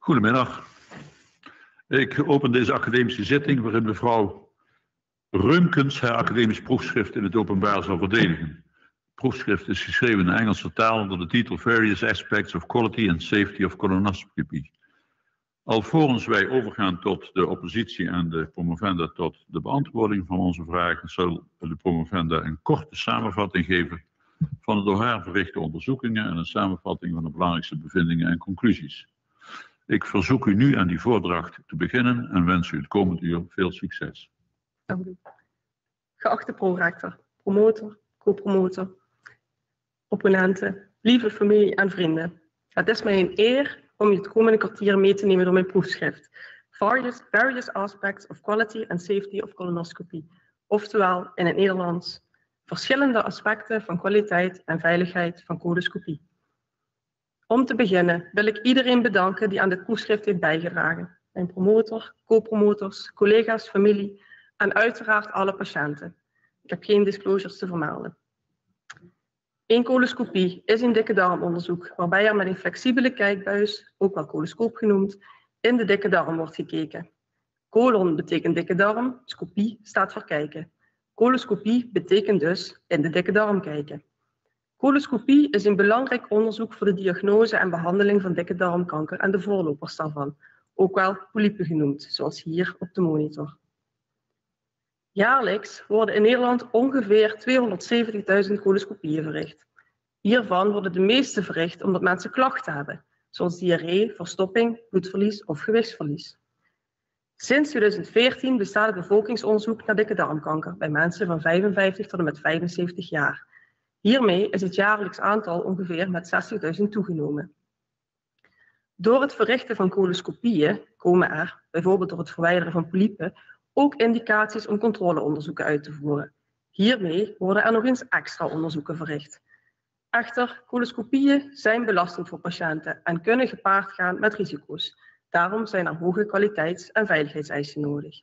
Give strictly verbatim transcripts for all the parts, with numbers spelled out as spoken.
Goedemiddag. Ik open deze academische zitting waarin mevrouw Reumkens haar academisch proefschrift in het openbaar zal verdedigen. Het proefschrift is geschreven in Engelse taal onder de titel Various Aspects of Quality and Safety of Colonoscopy. Alvorens wij overgaan tot de oppositie en de promovenda tot de beantwoording van onze vragen, zal de promovenda een korte samenvatting geven van de door haar verrichte onderzoekingen en een samenvatting van de belangrijkste bevindingen en conclusies. Ik verzoek u nu aan die voordracht te beginnen en wens u het komend uur veel succes. Geachte prorector, promotor, co-promotor, opponenten, lieve familie en vrienden. Het is mij een eer om u het komende kwartier mee te nemen door mijn proefschrift. Various, various Aspects of Quality and Safety of Colonoscopy. Oftewel, in het Nederlands, verschillende aspecten van kwaliteit en veiligheid van coloscopie. Om te beginnen wil ik iedereen bedanken die aan dit proefschrift heeft bijgedragen. Mijn promotor, co-promotors, collega's, familie en uiteraard alle patiënten. Ik heb geen disclosures te vermelden. Een coloscopie is een dikke darmonderzoek waarbij er met een flexibele kijkbuis, ook wel coloscoop genoemd, in de dikke darm wordt gekeken. Colon betekent dikke darm, scopie staat voor kijken. Coloscopie betekent dus in de dikke darm kijken. Coloscopie is een belangrijk onderzoek voor de diagnose en behandeling van dikke darmkanker en de voorlopers daarvan, ook wel polypen genoemd, zoals hier op de monitor. Jaarlijks worden in Nederland ongeveer tweehonderdzeventigduizend coloscopieën verricht. Hiervan worden de meeste verricht omdat mensen klachten hebben, zoals diarree, verstopping, bloedverlies of gewichtsverlies. Sinds tweeduizend veertien bestaat het bevolkingsonderzoek naar dikke darmkanker bij mensen van vijfenvijftig tot en met vijfenzeventig jaar. Hiermee is het jaarlijks aantal ongeveer met zestigduizend toegenomen. Door het verrichten van coloscopieën komen er, bijvoorbeeld door het verwijderen van polypen, ook indicaties om controleonderzoeken uit te voeren. Hiermee worden er nog eens extra onderzoeken verricht. Echter, coloscopieën zijn belastend voor patiënten en kunnen gepaard gaan met risico's. Daarom zijn er hoge kwaliteits- en veiligheidseisen nodig.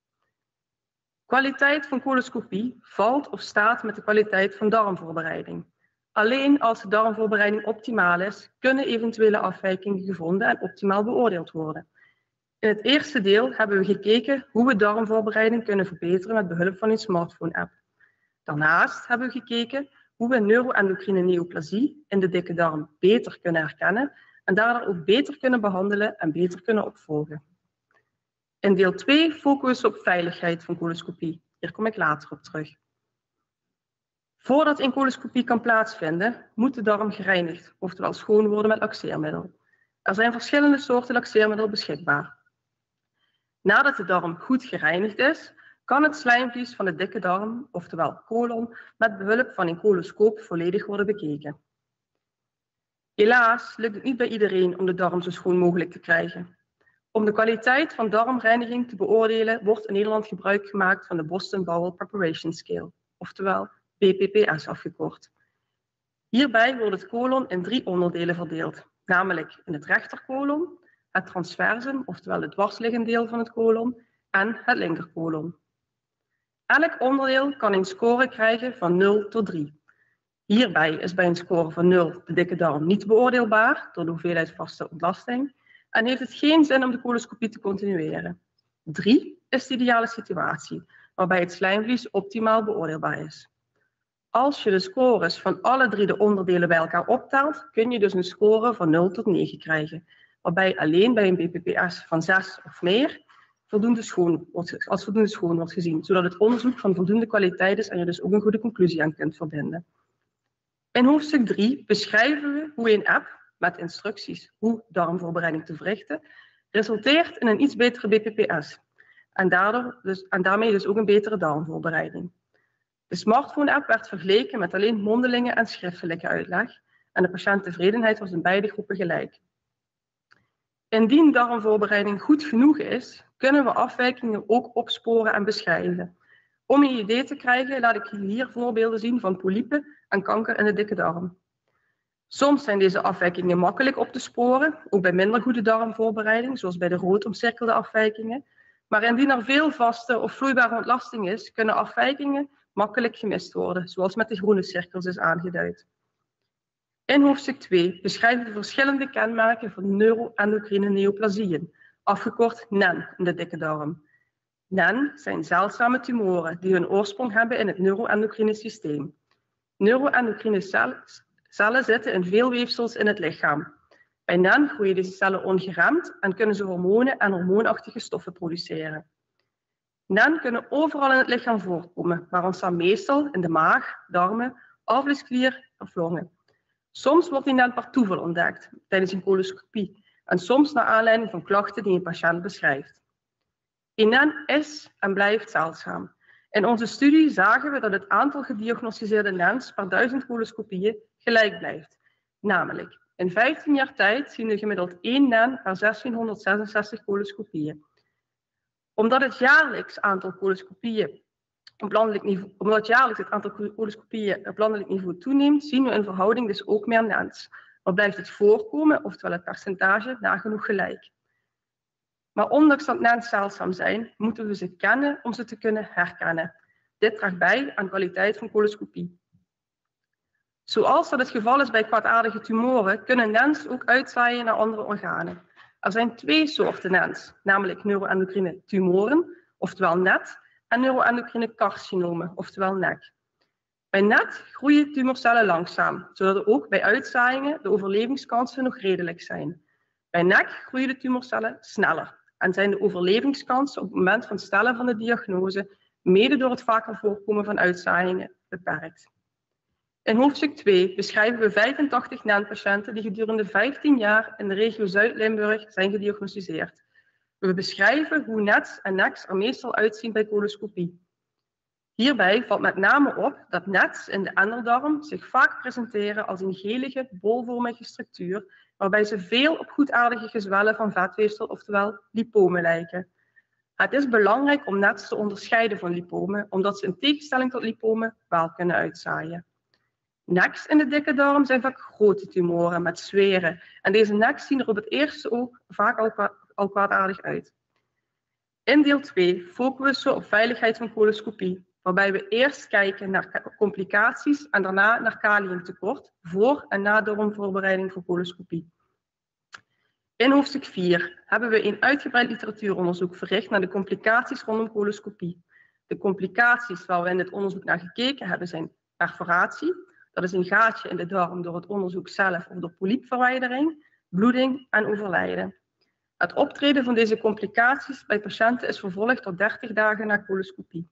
Kwaliteit van coloscopie valt of staat met de kwaliteit van darmvoorbereiding. Alleen als de darmvoorbereiding optimaal is, kunnen eventuele afwijkingen gevonden en optimaal beoordeeld worden. In het eerste deel hebben we gekeken hoe we darmvoorbereiding kunnen verbeteren met behulp van een smartphone-app. Daarnaast hebben we gekeken hoe we neuroendocrine neoplasie in de dikke darm beter kunnen herkennen en daardoor ook beter kunnen behandelen en beter kunnen opvolgen. In deel twee focussen we op veiligheid van coloscopie. Hier kom ik later op terug. Voordat een coloscopie kan plaatsvinden, moet de darm gereinigd, oftewel schoon worden met laxeermiddel. Er zijn verschillende soorten laxeermiddel beschikbaar. Nadat de darm goed gereinigd is, kan het slijmvlies van de dikke darm, oftewel colon, met behulp van een coloscoop volledig worden bekeken. Helaas lukt het niet bij iedereen om de darm zo schoon mogelijk te krijgen. Om de kwaliteit van darmreiniging te beoordelen wordt in Nederland gebruik gemaakt van de Boston Bowel Preparation Scale, oftewel B P P S afgekort. Hierbij wordt het colon in drie onderdelen verdeeld, namelijk in het rechtercolon, het transversum, oftewel het dwarsliggend deel van het colon, en het linkercolon. Elk onderdeel kan een score krijgen van nul tot drie. Hierbij is bij een score van nul de dikke darm niet beoordeelbaar door de hoeveelheid vaste ontlasting en heeft het geen zin om de coloscopie te continueren. drie is de ideale situatie, waarbij het slijmvlies optimaal beoordeelbaar is. Als je de scores van alle drie de onderdelen bij elkaar optelt, kun je dus een score van nul tot negen krijgen, waarbij alleen bij een B P P S van zes of meer voldoende schoon wordt, als voldoende schoon wordt gezien, zodat het onderzoek van voldoende kwaliteit is en je dus ook een goede conclusie aan kunt verbinden. In hoofdstuk drie beschrijven we hoe een app met instructies hoe darmvoorbereiding te verrichten resulteert in een iets betere B P P S en, daardoor dus, en daarmee dus ook een betere darmvoorbereiding. De smartphone-app werd vergeleken met alleen mondelinge en schriftelijke uitleg en de patiënttevredenheid was in beide groepen gelijk. Indien darmvoorbereiding goed genoeg is, kunnen we afwijkingen ook opsporen en beschrijven. Om een idee te krijgen laat ik hier voorbeelden zien van polypen en kanker in de dikke darm. Soms zijn deze afwijkingen makkelijk op te sporen, ook bij minder goede darmvoorbereiding, zoals bij de rood omcirkelde afwijkingen. Maar indien er veel vaste of vloeibare ontlasting is, kunnen afwijkingen makkelijk gemist worden, zoals met de groene cirkels is aangeduid. In hoofdstuk twee beschrijven we verschillende kenmerken van neuroendocrine neoplasieën, afgekort N E N in de dikke darm. N E N zijn zeldzame tumoren die hun oorsprong hebben in het neuroendocrine systeem. Neuroendocrine cellen, cellen zitten in veel weefsels in het lichaam. Bij N E N groeien deze cellen ongeremd en kunnen ze hormonen en hormoonachtige stoffen produceren. N E N kunnen overal in het lichaam voorkomen, maar ontstaan meestal in de maag, darmen, alvleesklier of longen. Soms wordt die N E N per toeval ontdekt tijdens een coloscopie en soms naar aanleiding van klachten die een patiënt beschrijft. N E N is en blijft zeldzaam. In onze studie zagen we dat het aantal gediagnosticeerde N E N's per duizend coloscopieën gelijk blijft. Namelijk, in vijftien jaar tijd zien we gemiddeld één N E N per zestienhonderdzesenzestig coloscopieën. Omdat het jaarlijks aantal coloscopieën op landelijk niveau, omdat jaarlijks het aantal coloscopieën op landelijk niveau toeneemt, zien we in verhouding dus ook meer N E N's. Maar blijft het voorkomen, oftewel het percentage, nagenoeg gelijk. Maar ondanks dat N E N's zeldzaam zijn, moeten we ze kennen om ze te kunnen herkennen. Dit draagt bij aan kwaliteit van coloscopie. Zoals dat het geval is bij kwaadaardige tumoren, kunnen N E N's ook uitzaaien naar andere organen. Er zijn twee soorten N E N's, namelijk neuroendocrine tumoren, oftewel N E T, en neuroendocrine carcinomen, oftewel N E C. Bij N E T groeien tumorcellen langzaam, zodat er ook bij uitzaaiingen de overlevingskansen nog redelijk zijn. Bij N E C groeien de tumorcellen sneller en zijn de overlevingskansen op het moment van stellen van de diagnose, mede door het vaker voorkomen van uitzaaiingen, beperkt. In hoofdstuk twee beschrijven we vijfentachtig N E N-patiënten die gedurende vijftien jaar in de regio Zuid-Limburg zijn gediagnosticeerd. We beschrijven hoe N E T's en N E C's er meestal uitzien bij coloscopie. Hierbij valt met name op dat N E T's in de enderdarm zich vaak presenteren als een gelige, bolvormige structuur, waarbij ze veel op goedaardige gezwellen van vetweefsel, oftewel lipomen, lijken. Het is belangrijk om N E T's te onderscheiden van lipomen, omdat ze in tegenstelling tot lipomen wel kunnen uitzaaien. N E C's in de dikke darm zijn vaak grote tumoren met zweren en deze N E C's zien er op het eerste oog vaak al, kwa al kwaadaardig uit. In deel twee focussen we op veiligheid van coloscopie, waarbij we eerst kijken naar complicaties en daarna naar kaliumtekort voor en na darmvoorbereiding voor coloscopie. In hoofdstuk vier hebben we een uitgebreid literatuuronderzoek verricht naar de complicaties rondom coloscopie. De complicaties waar we in dit onderzoek naar gekeken hebben zijn perforatie, dat is een gaatje in de darm door het onderzoek zelf of door polypverwijdering, bloeding en overlijden. Het optreden van deze complicaties bij patiënten is vervolgd tot dertig dagen na coloscopie.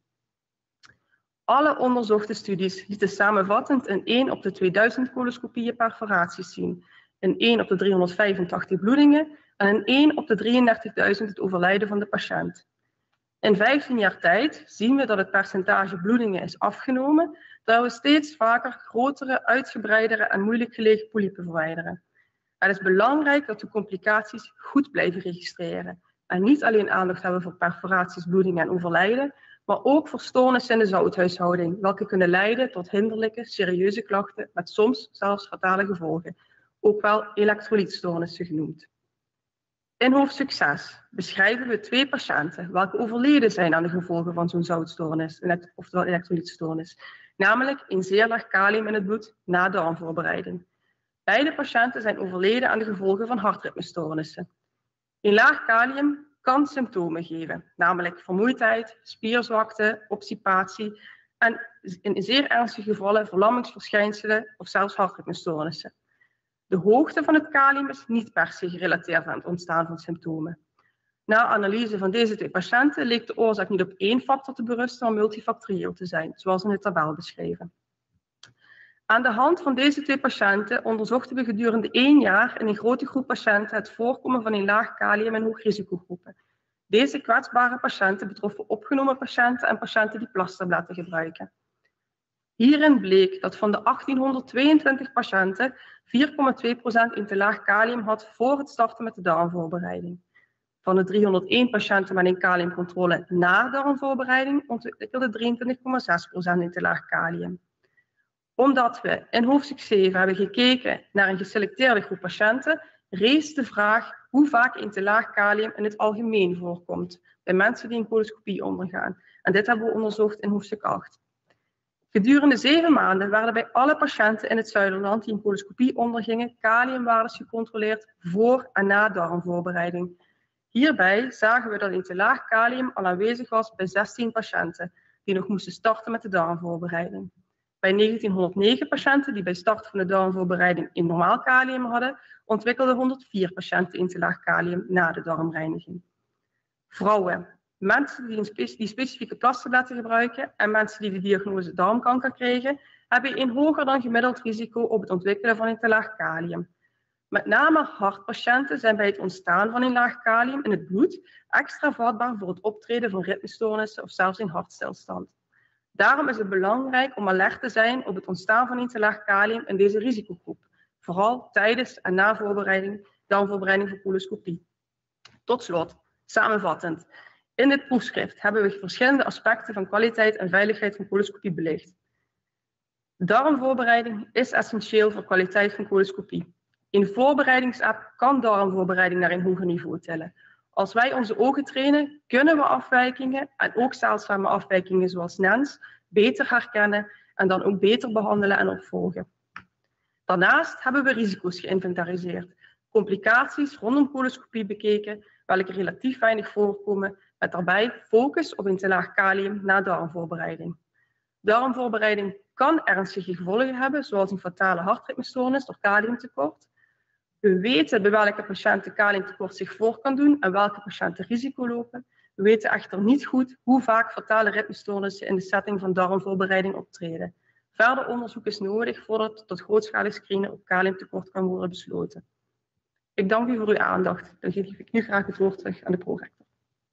Alle onderzochte studies lieten samenvattend in één op de tweeduizend coloscopieën perforaties zien, in één op de driehonderdvijfentachtig bloedingen en in één op de drieëndertigduizend het overlijden van de patiënt. In vijftien jaar tijd zien we dat het percentage bloedingen is afgenomen, terwijl we steeds vaker grotere, uitgebreidere en moeilijk gelegen polypen verwijderen. Het is belangrijk dat we complicaties goed blijven registreren en niet alleen aandacht hebben voor perforaties, bloedingen en overlijden, maar ook voor stoornissen in de zouthuishouding, welke kunnen leiden tot hinderlijke, serieuze klachten met soms zelfs fatale gevolgen, ook wel elektrolytstoornissen genoemd. In hoofdstuk zes beschrijven we twee patiënten welke overleden zijn aan de gevolgen van zo'n zoutstoornis, oftewel elektrolytstoornis, namelijk een zeer laag kalium in het bloed na darmvoorbereiding. Beide patiënten zijn overleden aan de gevolgen van hartritmestoornissen. Een laag kalium kan symptomen geven, namelijk vermoeidheid, spierzwakte, obstipatie en in zeer ernstige gevallen verlammingsverschijnselen of zelfs hartritmestoornissen. De hoogte van het kalium is niet per se gerelateerd aan het ontstaan van symptomen. Na analyse van deze twee patiënten leek de oorzaak niet op één factor te berusten, maar multifactorieel te zijn, zoals in de tabel beschreven. Aan de hand van deze twee patiënten onderzochten we gedurende één jaar in een grote groep patiënten het voorkomen van een laag kalium in hoogrisicogroepen. Deze kwetsbare patiënten betroffen opgenomen patiënten en patiënten die plastabletten gebruiken. Hierin bleek dat van de achttienhonderdtweeëntwintig patiënten vier komma twee procent een te laag kalium had voor het starten met de darmvoorbereiding. Van de driehonderdéén patiënten met een kaliumcontrole na darmvoorbereiding ontwikkelde drieëntwintig komma zes procent een te laag kalium. Omdat we in hoofdstuk zeven hebben gekeken naar een geselecteerde groep patiënten, rees de vraag hoe vaak een te laag kalium in het algemeen voorkomt bij mensen die een coloscopie ondergaan. En dit hebben we onderzocht in hoofdstuk acht. Gedurende zeven maanden werden bij alle patiënten in het Zuiderland die een coloscopie ondergingen kaliumwaardes gecontroleerd voor en na darmvoorbereiding. Hierbij zagen we dat een te laag kalium al aanwezig was bij zestien patiënten die nog moesten starten met de darmvoorbereiding. Bij negentienhonderdnegen patiënten die bij start van de darmvoorbereiding een normaal kalium hadden, ontwikkelden honderdvier patiënten een te laag kalium na de darmreiniging. Vrouwen, mensen die, een spe die specifieke plastabletten gebruiken en mensen die de diagnose darmkanker kregen, hebben een hoger dan gemiddeld risico op het ontwikkelen van een te laag kalium. Met name hartpatiënten zijn bij het ontstaan van een laag kalium in het bloed extra vatbaar voor het optreden van ritmestoornissen of zelfs een hartstilstand. Daarom is het belangrijk om alert te zijn op het ontstaan van een te laag kalium in deze risicogroep, vooral tijdens en na voorbereiding, darmvoorbereiding voor coloscopie. Tot slot, samenvattend. In dit proefschrift hebben we verschillende aspecten van kwaliteit en veiligheid van coloscopie belicht. Darmvoorbereiding is essentieel voor kwaliteit van coloscopie. Een voorbereidingsapp kan darmvoorbereiding naar een hoger niveau tillen. Als wij onze ogen trainen, kunnen we afwijkingen en ook zeldzame afwijkingen zoals N E N S beter herkennen en dan ook beter behandelen en opvolgen. Daarnaast hebben we risico's geïnventariseerd, complicaties rondom coloscopie bekeken, welke relatief weinig voorkomen, met daarbij focus op een te laag kalium na darmvoorbereiding. Darmvoorbereiding kan ernstige gevolgen hebben, zoals een fatale hartritmestoornis door kaliumtekort. We weten bij welke patiënten kaliumtekort zich voor kan doen en welke patiënten risico lopen. We weten echter niet goed hoe vaak fatale ritmestoornissen in de setting van darmvoorbereiding optreden. Verder onderzoek is nodig voordat tot grootschalig screenen op kaliumtekort kan worden besloten. Ik dank u voor uw aandacht. Dan geef ik nu graag het woord terug aan de prorector.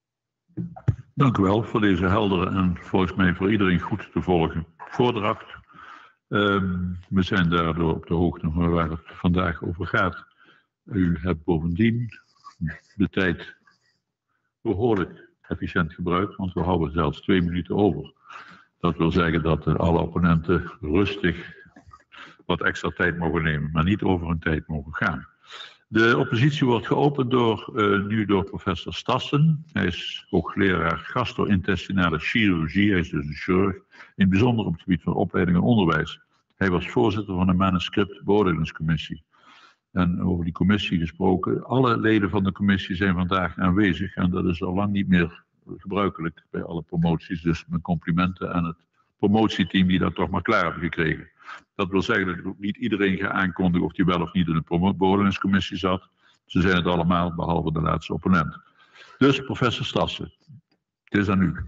Dank u wel voor deze heldere en volgens mij voor iedereen goed te volgen voordracht. Um, we zijn daardoor op de hoogte van waar het vandaag over gaat. U hebt bovendien de tijd behoorlijk efficiënt gebruikt, want we houden zelfs twee minuten over. Dat wil zeggen dat alle opponenten rustig wat extra tijd mogen nemen, maar niet over hun tijd mogen gaan. De oppositie wordt geopend door, uh, nu door professor Stassen. Hij is hoogleraar gastro-intestinale chirurgie, hij is dus een chirurg, in het bijzonder op het gebied van opleiding en onderwijs. Hij was voorzitter van de manuscript beoordelingscommissie. En over die commissie gesproken, alle leden van de commissie zijn vandaag aanwezig en dat is al lang niet meer gebruikelijk bij alle promoties. Dus mijn complimenten aan het promotieteam die dat toch maar klaar hebben gekregen. Dat wil zeggen dat ik ook niet iedereen ga aankondigen of die wel of niet in de beoordelingscommissie zat. Ze zijn het allemaal, behalve de laatste opponent. Dus professor Stassen, het is aan u.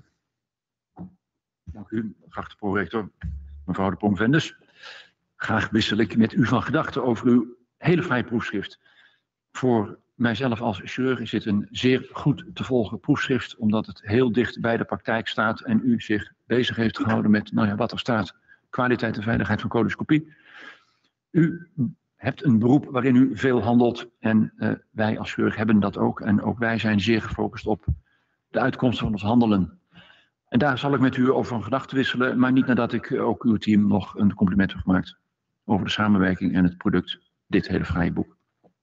Dank u, geachte prorector, mevrouw de Pongvendes. Graag wissel ik met u van gedachten over uw hele vrije proefschrift. Voor mijzelf als chirurg is dit een zeer goed te volgen proefschrift, omdat het heel dicht bij de praktijk staat en u zich bezig heeft gehouden met, nou ja, wat er staat, kwaliteit en veiligheid van coloscopie. U hebt een beroep waarin u veel handelt en uh, wij als chirurg hebben dat ook. En ook wij zijn zeer gefocust op de uitkomsten van ons handelen. En daar zal ik met u over van gedachten wisselen, maar niet nadat ik ook uw team nog een compliment heb gemaakt over de samenwerking en het product, dit hele vrije boek.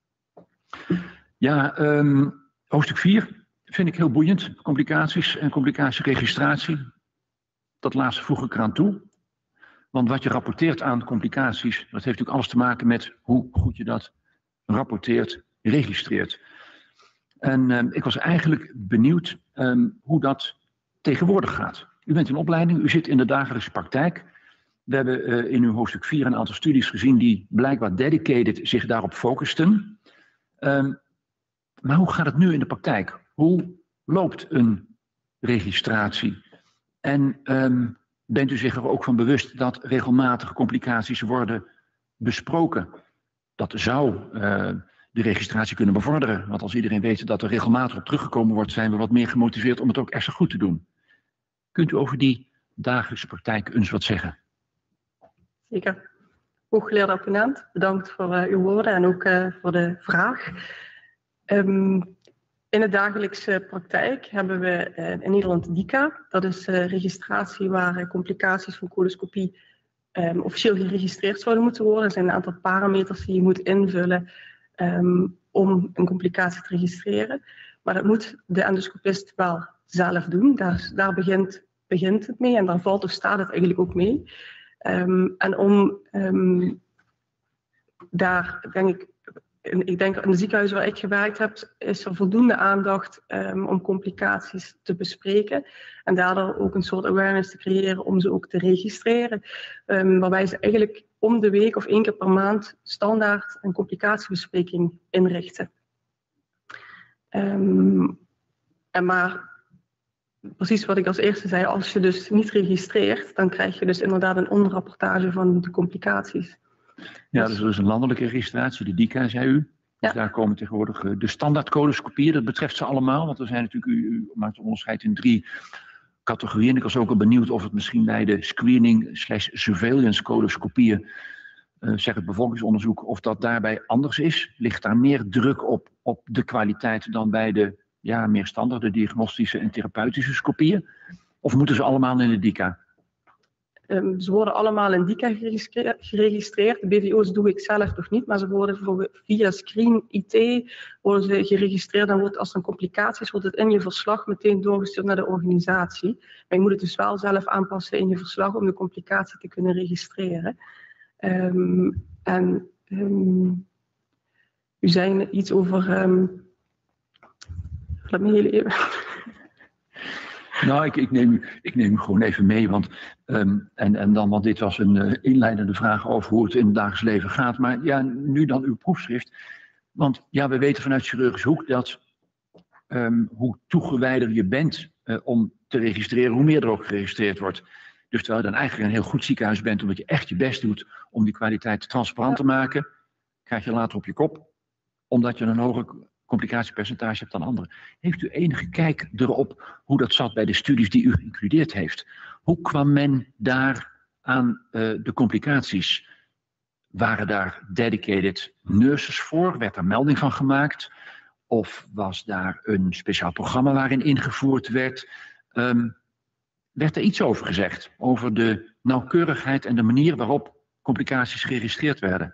Ja, um, hoofdstuk vier vind ik heel boeiend. Complicaties en complicatieregistratie. Dat laatste voeg ik eraan toe. Want wat je rapporteert aan complicaties, dat heeft natuurlijk alles te maken met hoe goed je dat rapporteert, registreert. En um, ik was eigenlijk benieuwd um, hoe dat tegenwoordig gaat. U bent in opleiding, u zit in de dagelijkse praktijk. We hebben uh, in uw hoofdstuk vier een aantal studies gezien die blijkbaar dedicated zich daarop focusten. Um, maar hoe gaat het nu in de praktijk? Hoe loopt een registratie? En um, bent u zich er ook van bewust dat regelmatig complicaties worden besproken? Dat zou uh, de registratie kunnen bevorderen. Want als iedereen weet dat er regelmatig op teruggekomen wordt, zijn we wat meer gemotiveerd om het ook extra goed te doen. Kunt u over die dagelijkse praktijk eens wat zeggen? Zeker. Hooggeleerde opponent, bedankt voor uh, uw woorden en ook uh, voor de vraag. Um, in de dagelijkse praktijk hebben we uh, in Nederland D I C A. Dat is uh, registratie waar uh, complicaties van coloscopie um, officieel geregistreerd zouden moeten worden. Er zijn een aantal parameters die je moet invullen um, om een complicatie te registreren. Maar dat moet de endoscopist wel zelf doen. Daar, daar begint, begint het mee en daar valt of staat het eigenlijk ook mee. Um, en om um, daar, denk ik, ik denk in de ziekenhuizen waar ik gewerkt heb, is er voldoende aandacht um, om complicaties te bespreken. En daardoor ook een soort awareness te creëren om ze ook te registreren. Um, waarbij ze eigenlijk om de week of één keer per maand standaard een complicatiebespreking inrichten. Um, en maar precies wat ik als eerste zei, als je dus niet registreert, dan krijg je dus inderdaad een onderrapportage van de complicaties. Ja, dus er is een landelijke registratie, de D I C A, zei u. Dus ja. Daar komen tegenwoordig de standaardcodeskopieën, dat betreft ze allemaal. Want er zijn natuurlijk, u, u maakt een onderscheid in drie categorieën. En ik was ook al benieuwd of het misschien bij de screening slash surveillance codeskopieën, uh, zeg het bevolkingsonderzoek, of dat daarbij anders is. Ligt daar meer druk op, op de kwaliteit dan bij de ja, meer standaard diagnostische en therapeutische scopieën? Of moeten ze allemaal in de D I C A? Um, ze worden allemaal in D I C A geregistreerd. geregistreerd. De B V O's doe ik zelf nog niet, maar ze worden voor, via Screen I T worden ze geregistreerd. Dan wordt, als er een complicatie is, wordt het in je verslag meteen doorgestuurd naar de organisatie. Maar je moet het dus wel zelf aanpassen in je verslag om de complicatie te kunnen registreren. Um, en um, u zei iets over... Um, laat me heel even... Nou, ik, ik, neem u, ik neem u gewoon even mee, want, um, en, en dan, want dit was een uh, inleidende vraag over hoe het in het dagelijks leven gaat. Maar ja, nu dan uw proefschrift. Want ja, we weten vanuit chirurgisch hoek dat um, hoe toegewijder je bent uh, om te registreren, hoe meer er ook geregistreerd wordt. Dus terwijl je dan eigenlijk een heel goed ziekenhuis bent, omdat je echt je best doet om die kwaliteit transparant te maken, krijg je later op je kop, omdat je een hoger complicatiepercentage hebt dan anderen. Heeft u enige kijk erop hoe dat zat bij de studies die u geïncludeerd heeft? Hoe kwam men daar aan uh, de complicaties? Waren daar dedicated nurses voor? Werd er melding van gemaakt? Of was daar een speciaal programma waarin ingevoerd werd? Um, werd er iets over gezegd? Over de nauwkeurigheid en de manier waarop complicaties geregistreerd werden?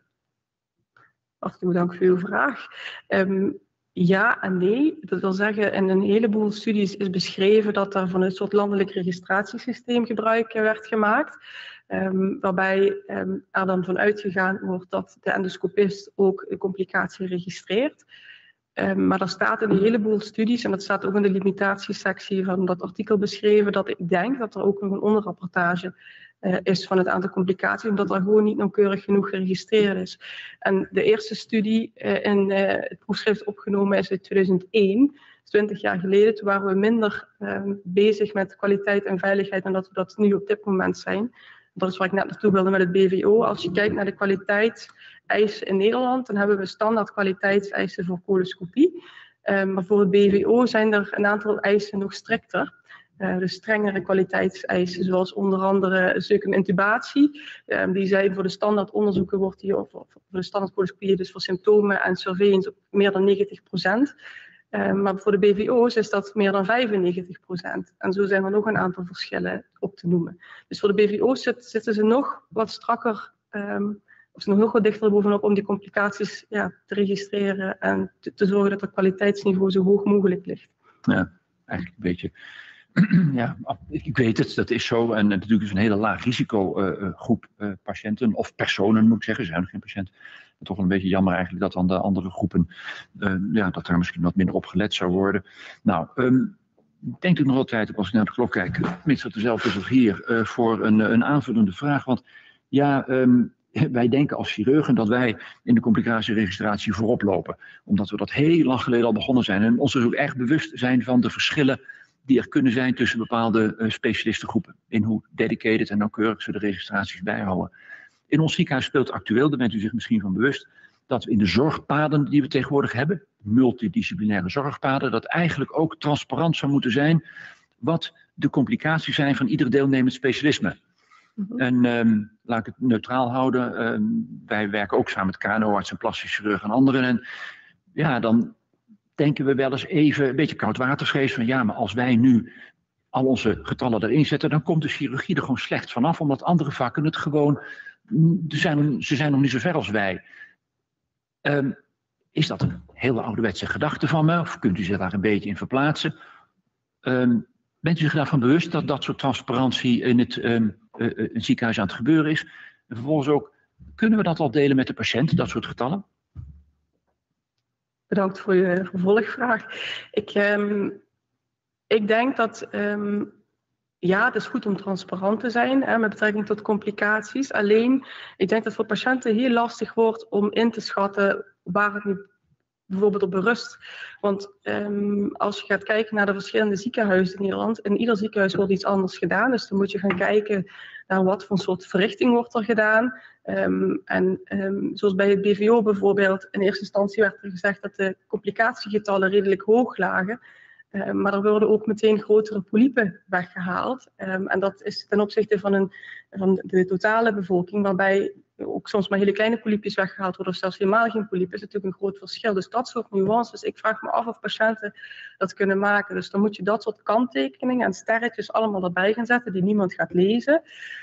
Hartelijk bedankt voor uw vraag. Um, Ja en nee. Dat wil zeggen, in een heleboel studies is beschreven dat er van een soort landelijk registratiesysteem gebruik werd gemaakt. Um, waarbij um, er dan van uitgegaan wordt dat de endoscopist ook een complicatie registreert. Um, maar er staat in een heleboel studies, en dat staat ook in de limitatiesectie van dat artikel beschreven, dat ik denk dat er ook nog een onderrapportage uh, is van het aantal complicaties, omdat er gewoon niet nauwkeurig genoeg geregistreerd is. En de eerste studie uh, in uh, het proefschrift opgenomen is in tweeduizend één, twintig jaar geleden. Toen waren we minder uh, bezig met kwaliteit en veiligheid dan dat we dat nu op dit moment zijn. Dat is waar ik net naartoe wilde met het B V O. Als je kijkt naar de kwaliteitseisen in Nederland, dan hebben we standaard kwaliteitseisen voor coloscopie. Um, maar voor het B V O zijn er een aantal eisen nog strikter. Uh, dus strengere kwaliteitseisen, zoals onder andere circumintubatie. Um, die zijn voor de standaard onderzoeken, wordt die, of, of voor de standaard coloscopie, dus voor symptomen en surveillance, op meer dan negentig procent. Uh, maar voor de B V O's is dat meer dan vijfennegentig procent. En zo zijn er nog een aantal verschillen op te noemen. Dus voor de B V O's zit, zitten ze nog wat strakker, um, of ze nog wat dichter bovenop om die complicaties ja, te registreren en te, te zorgen dat het kwaliteitsniveau zo hoog mogelijk ligt. Ja, eigenlijk een beetje. Ja, ik weet het, dat is zo. En natuurlijk is een hele laag risicogroep uh, uh, patiënten, of personen moet ik zeggen, ze zijn nog geen patiënt. Toch wel een beetje jammer eigenlijk dat dan de andere groepen, uh, ja, dat daar misschien wat minder op gelet zou worden. Nou, um, denkt u nog altijd, als ik naar de klok kijk, tenminste dezelfde als hier, uh, voor een, een aanvullende vraag. Want ja, um, wij denken als chirurgen dat wij in de complicatieregistratie voorop lopen. Omdat we dat heel lang geleden al begonnen zijn. En ons dus ook echt bewust zijn van de verschillen die er kunnen zijn tussen bepaalde uh, specialistengroepen. In hoe dedicated en nauwkeurig ze de registraties bijhouden. In ons ziekenhuis speelt actueel, daar bent u zich misschien van bewust, dat we in de zorgpaden die we tegenwoordig hebben, multidisciplinaire zorgpaden, dat eigenlijk ook transparant zou moeten zijn wat de complicaties zijn van ieder deelnemend specialisme. Mm-hmm. En um, laat ik het neutraal houden, um, wij werken ook samen met K N O-arts en plastisch chirurg en anderen. En ja, dan denken we wel eens even een beetje koudwatervrees van ja, maar als wij nu al onze getallen erin zetten, dan komt de chirurgie er gewoon slecht vanaf, omdat andere vakken het gewoon, zijn, ze zijn nog niet zo ver als wij. Um, is dat een hele ouderwetse gedachte van me, of kunt u zich daar een beetje in verplaatsen? Um, bent u zich daarvan bewust dat dat soort transparantie in het um, uh, een ziekenhuis aan het gebeuren is? En vervolgens ook, kunnen we dat al delen met de patiënt, dat soort getallen? Bedankt voor je vervolgvraag. Ik, um, ik denk dat, um, ja, het is goed om transparant te zijn hè, met betrekking tot complicaties. Alleen, ik denk dat het voor patiënten heel lastig wordt om in te schatten waar het nu bijvoorbeeld op berust. Want um, als je gaat kijken naar de verschillende ziekenhuizen in Nederland, in ieder ziekenhuis wordt iets anders gedaan. Dus dan moet je gaan kijken naar wat voor soort verrichting wordt er gedaan. Um, en um, zoals bij het B V O bijvoorbeeld, in eerste instantie werd er gezegd dat de complicatiegetallen redelijk hoog lagen. Um, maar er worden ook meteen grotere polypen weggehaald. Um, en dat is ten opzichte van, een, van de totale bevolking, waarbij ook soms maar hele kleine polypjes weggehaald worden, of zelfs helemaal geen polypen, is natuurlijk een groot verschil. Dus dat soort nuances, ik vraag me af of patiënten dat kunnen maken. Dus dan moet je dat soort kanttekeningen en sterretjes allemaal erbij gaan zetten, die niemand gaat lezen.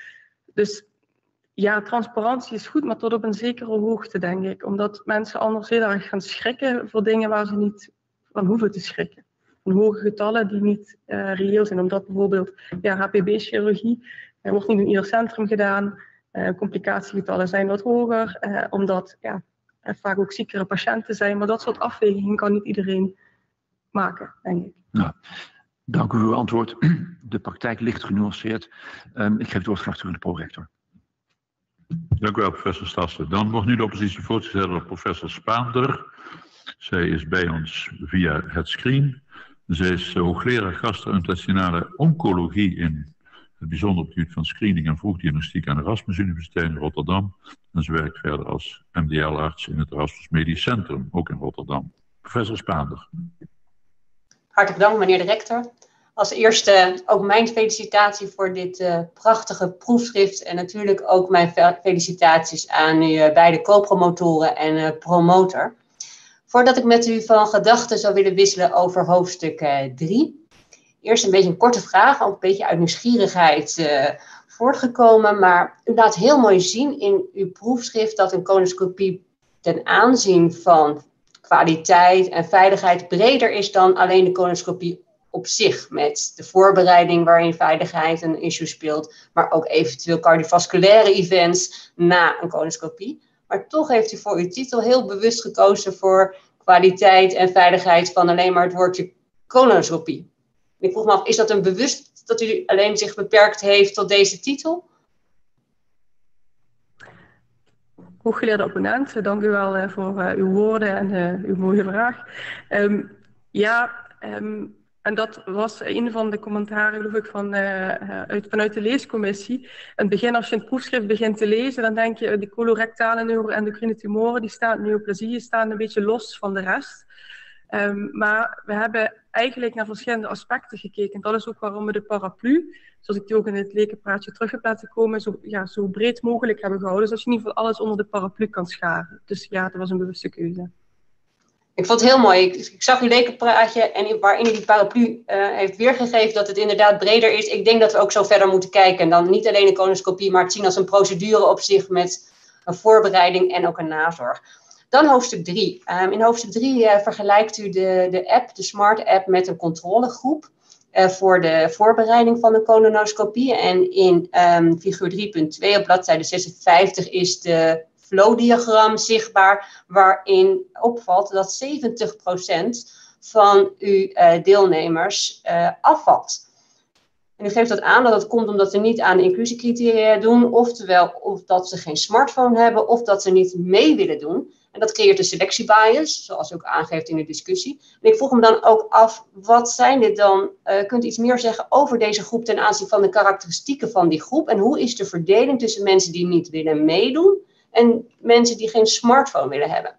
Dus ja, transparantie is goed, maar tot op een zekere hoogte, denk ik. Omdat mensen anders heel erg gaan schrikken voor dingen waar ze niet van hoeven te schrikken. Van hoge getallen die niet uh, reëel zijn. Omdat bijvoorbeeld ja, H P B-chirurgie uh, wordt niet in ieder centrum gedaan. Uh, complicatiegetallen zijn wat hoger. Uh, omdat ja, er vaak ook ziekere patiënten zijn. Maar dat soort afwegingen kan niet iedereen maken, denk ik. Nou, dank u voor uw antwoord. De praktijk ligt genuanceerd. Um, ik geef het woord graag terug aan de prorector. Dank u wel, professor Stassen. Dan wordt nu de oppositie voortgezet door professor Spaander. Zij is bij ons via het screen. Zij is hoogleraar gastrointestinale oncologie in het bijzonder op het gebied van screening en vroegdiagnostiek aan de Erasmus Universiteit in Rotterdam. En ze werkt verder als M D L-arts in het Erasmus Medisch Centrum, ook in Rotterdam. Professor Spaander. Hartelijk dank, meneer de rector. Als eerste ook mijn felicitatie voor dit uh, prachtige proefschrift. En natuurlijk ook mijn felicitaties aan u uh, beide co-promotoren en uh, promotor. Voordat ik met u van gedachten zou willen wisselen over hoofdstuk drie. Uh, Eerst een beetje een korte vraag, ook een beetje uit nieuwsgierigheid uh, voortgekomen. Maar u laat heel mooi zien in uw proefschrift dat een colonoscopie ten aanzien van kwaliteit en veiligheid breder is dan alleen de colonoscopie op zich. Met de voorbereiding waarin veiligheid een issue speelt. Maar ook eventueel cardiovasculaire events na een colonoscopie. Maar toch heeft u voor uw titel heel bewust gekozen voor kwaliteit en veiligheid van alleen maar het woordje colonoscopie. Ik vroeg me af, is dat een bewust dat u alleen zich beperkt heeft tot deze titel? Hooggeleerde opponent, dank u wel uh, voor uh, uw woorden en uh, uw mooie vraag. Um, ja, um, en dat was een van de commentaren, geloof ik, van, uh, uit, vanuit de leescommissie. In het begin, als je een proefschrift begint te lezen, dan denk je, die colorectale neuroendocrine tumoren, die staan, neoplasieën staan een beetje los van de rest. Um, maar we hebben eigenlijk naar verschillende aspecten gekeken. Dat is ook waarom we de paraplu, zoals ik die ook in het lekenpraatje terug heb laten komen, zo, ja, zo breed mogelijk hebben gehouden. Dus dat je in ieder geval alles onder de paraplu kan scharen. Dus ja, dat was een bewuste keuze. Ik vond het heel mooi. Ik, ik zag uw lekenpraatje en waarin u die paraplu uh, heeft weergegeven dat het inderdaad breder is. Ik denk dat we ook zo verder moeten kijken. En dan niet alleen een colonoscopie, maar het zien als een procedure op zich met een voorbereiding en ook een nazorg. Dan hoofdstuk drie. Um, in hoofdstuk drie uh, vergelijkt u de, de app, de smart app, met een controlegroep uh, voor de voorbereiding van de colonoscopie. En in um, figuur drie punt twee op bladzijde zesenvijftig is de flowdiagram zichtbaar, waarin opvalt dat zeventig procent van uw uh, deelnemers uh, afvalt. En u geeft dat aan dat het komt omdat ze niet aan de inclusiecriteria doen, oftewel of dat ze geen smartphone hebben, of dat ze niet mee willen doen. En dat creëert een selectiebias, zoals u ook aangeeft in de discussie. En ik vroeg me dan ook af, wat zijn dit dan? Uh, kunt u iets meer zeggen over deze groep ten aanzien van de karakteristieken van die groep? En hoe is de verdeling tussen mensen die niet willen meedoen en mensen die geen smartphone willen hebben?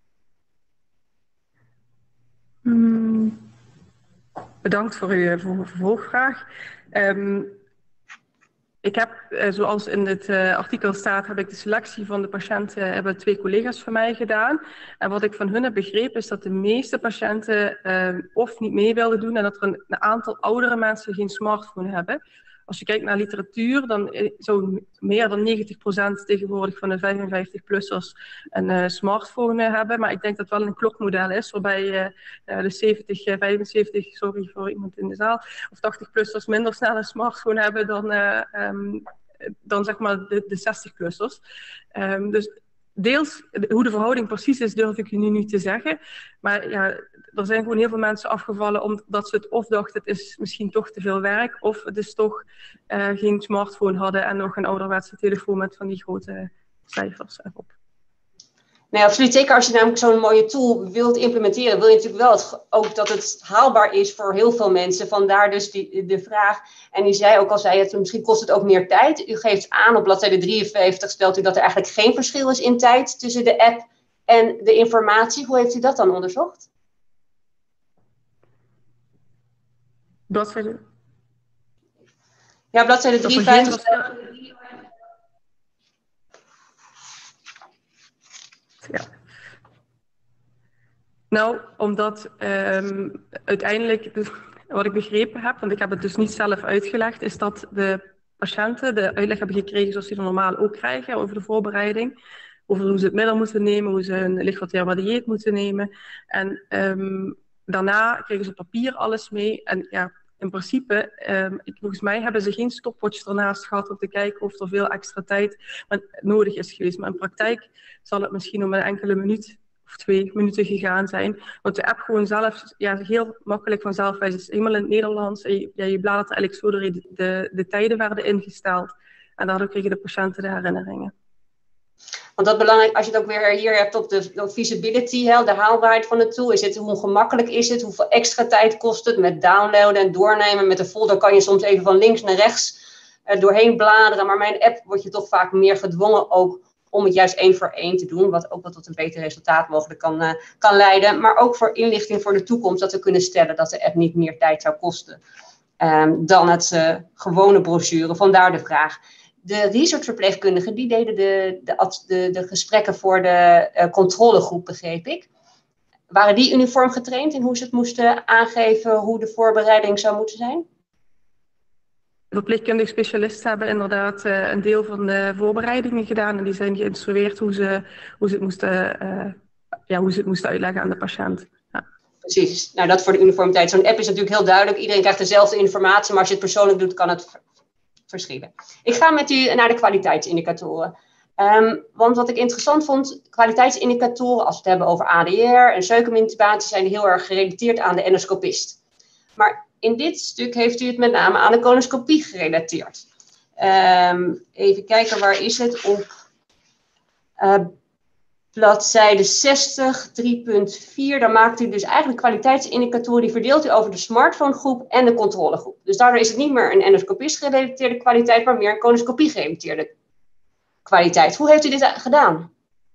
Hmm. Bedankt voor uw vervolgvraag. Um, ik heb, uh, zoals in het uh, artikel staat, heb ik de selectie van de patiënten, hebben twee collega's van mij gedaan. En wat ik van hun heb begrepen is dat de meeste patiënten uh, of niet mee wilden doen en dat er een, een aantal oudere mensen geen smartphone hebben. Als je kijkt naar literatuur, dan zou meer dan negentig procent tegenwoordig van de vijfenvijftig-plussers een uh, smartphone hebben. Maar ik denk dat het wel een klokmodel is, waarbij uh, de zeventig, vijfenzeventig, sorry voor iemand in de zaal, of tachtig-plussers minder snel een smartphone hebben dan, uh, um, dan zeg maar de, de zestig-plussers. Um, dus deels, hoe de verhouding precies is, durf ik nu niet te zeggen. Maar ja, er zijn gewoon heel veel mensen afgevallen omdat ze het of dachten, het is misschien toch te veel werk, of het is toch uh, geen smartphone hadden en nog een ouderwetse telefoon met van die grote cijfers erop. Nee, absoluut. Zeker als je namelijk zo'n mooie tool wilt implementeren, wil je natuurlijk wel het, ook dat het haalbaar is voor heel veel mensen. Vandaar dus die, de vraag. En u zei ook al, zei het, misschien kost het ook meer tijd. U geeft aan op bladzijde drieënvijftig, stelt u dat er eigenlijk geen verschil is in tijd tussen de app en de informatie. Hoe heeft u dat dan onderzocht? Bladzijde? Ja, bladzijde drieënvijftig. Ja. Nou, omdat um, uiteindelijk, dus, wat ik begrepen heb, want ik heb het dus niet zelf uitgelegd, is dat de patiënten de uitleg hebben gekregen zoals die er normaal ook krijgen over de voorbereiding. Over hoe ze het middel moeten nemen, hoe ze hun lichtverteerbaar dieet moeten nemen. En um, daarna kregen ze op papier alles mee. En ja, in principe, um, volgens mij hebben ze geen stopwatch ernaast gehad om te kijken of er veel extra tijd nodig is geweest. Maar in praktijk zal het misschien om een enkele minuut of twee minuten gegaan zijn. Want de app gewoon zelf, ja, heel makkelijk vanzelf is. Het is helemaal in het Nederlands. En je, ja, je bladert eigenlijk zo door de, de, de tijden werden ingesteld. En daardoor kregen de patiënten de herinneringen. Want dat is belangrijk, als je het ook weer hier hebt op de, de feasibility, hè, de haalbaarheid van de tool. Is het, hoe gemakkelijk is het? Hoeveel extra tijd kost het? Met downloaden en doornemen. Met de folder kan je soms even van links naar rechts uh, doorheen bladeren. Maar mijn app word je toch vaak meer gedwongen ook om het juist één voor één te doen. Wat ook wel tot een beter resultaat mogelijk kan, uh, kan leiden. Maar ook voor inlichting voor de toekomst. Dat we kunnen stellen dat de app niet meer tijd zou kosten um, dan het uh, gewone brochure. Vandaar de vraag. De researchverpleegkundigen die deden de, de, de, de gesprekken voor de uh, controlegroep, begreep ik. Waren die uniform getraind in hoe ze het moesten aangeven, hoe de voorbereiding zou moeten zijn? De verpleegkundige specialisten hebben inderdaad uh, een deel van de voorbereidingen gedaan. En die zijn geïnstrueerd hoe ze, hoe ze, het, moesten, uh, ja, hoe ze het moesten uitleggen aan de patiënt. Ja. Precies. Nou, dat voor de uniformiteit. Zo'n app is natuurlijk heel duidelijk. Iedereen krijgt dezelfde informatie, maar als je het persoonlijk doet, kan het verschillen. Ik ga met u naar de kwaliteitsindicatoren. Um, want wat ik interessant vond, kwaliteitsindicatoren, als we het hebben over A D R en suikermintubatie, zijn heel erg gerelateerd aan de endoscopist. Maar in dit stuk heeft u het met name aan de colonoscopie gerelateerd. Um, even kijken, waar is het? Op uh, bladzijde zestig, drie punt vier. Daar maakt u dus eigenlijk kwaliteitsindicatoren, die verdeelt u over de smartphonegroep en de controlegroep. Dus daardoor is het niet meer een endoscopist gerelateerde kwaliteit, maar meer een colonoscopie gerelateerde kwaliteit. Hoe heeft u dit gedaan?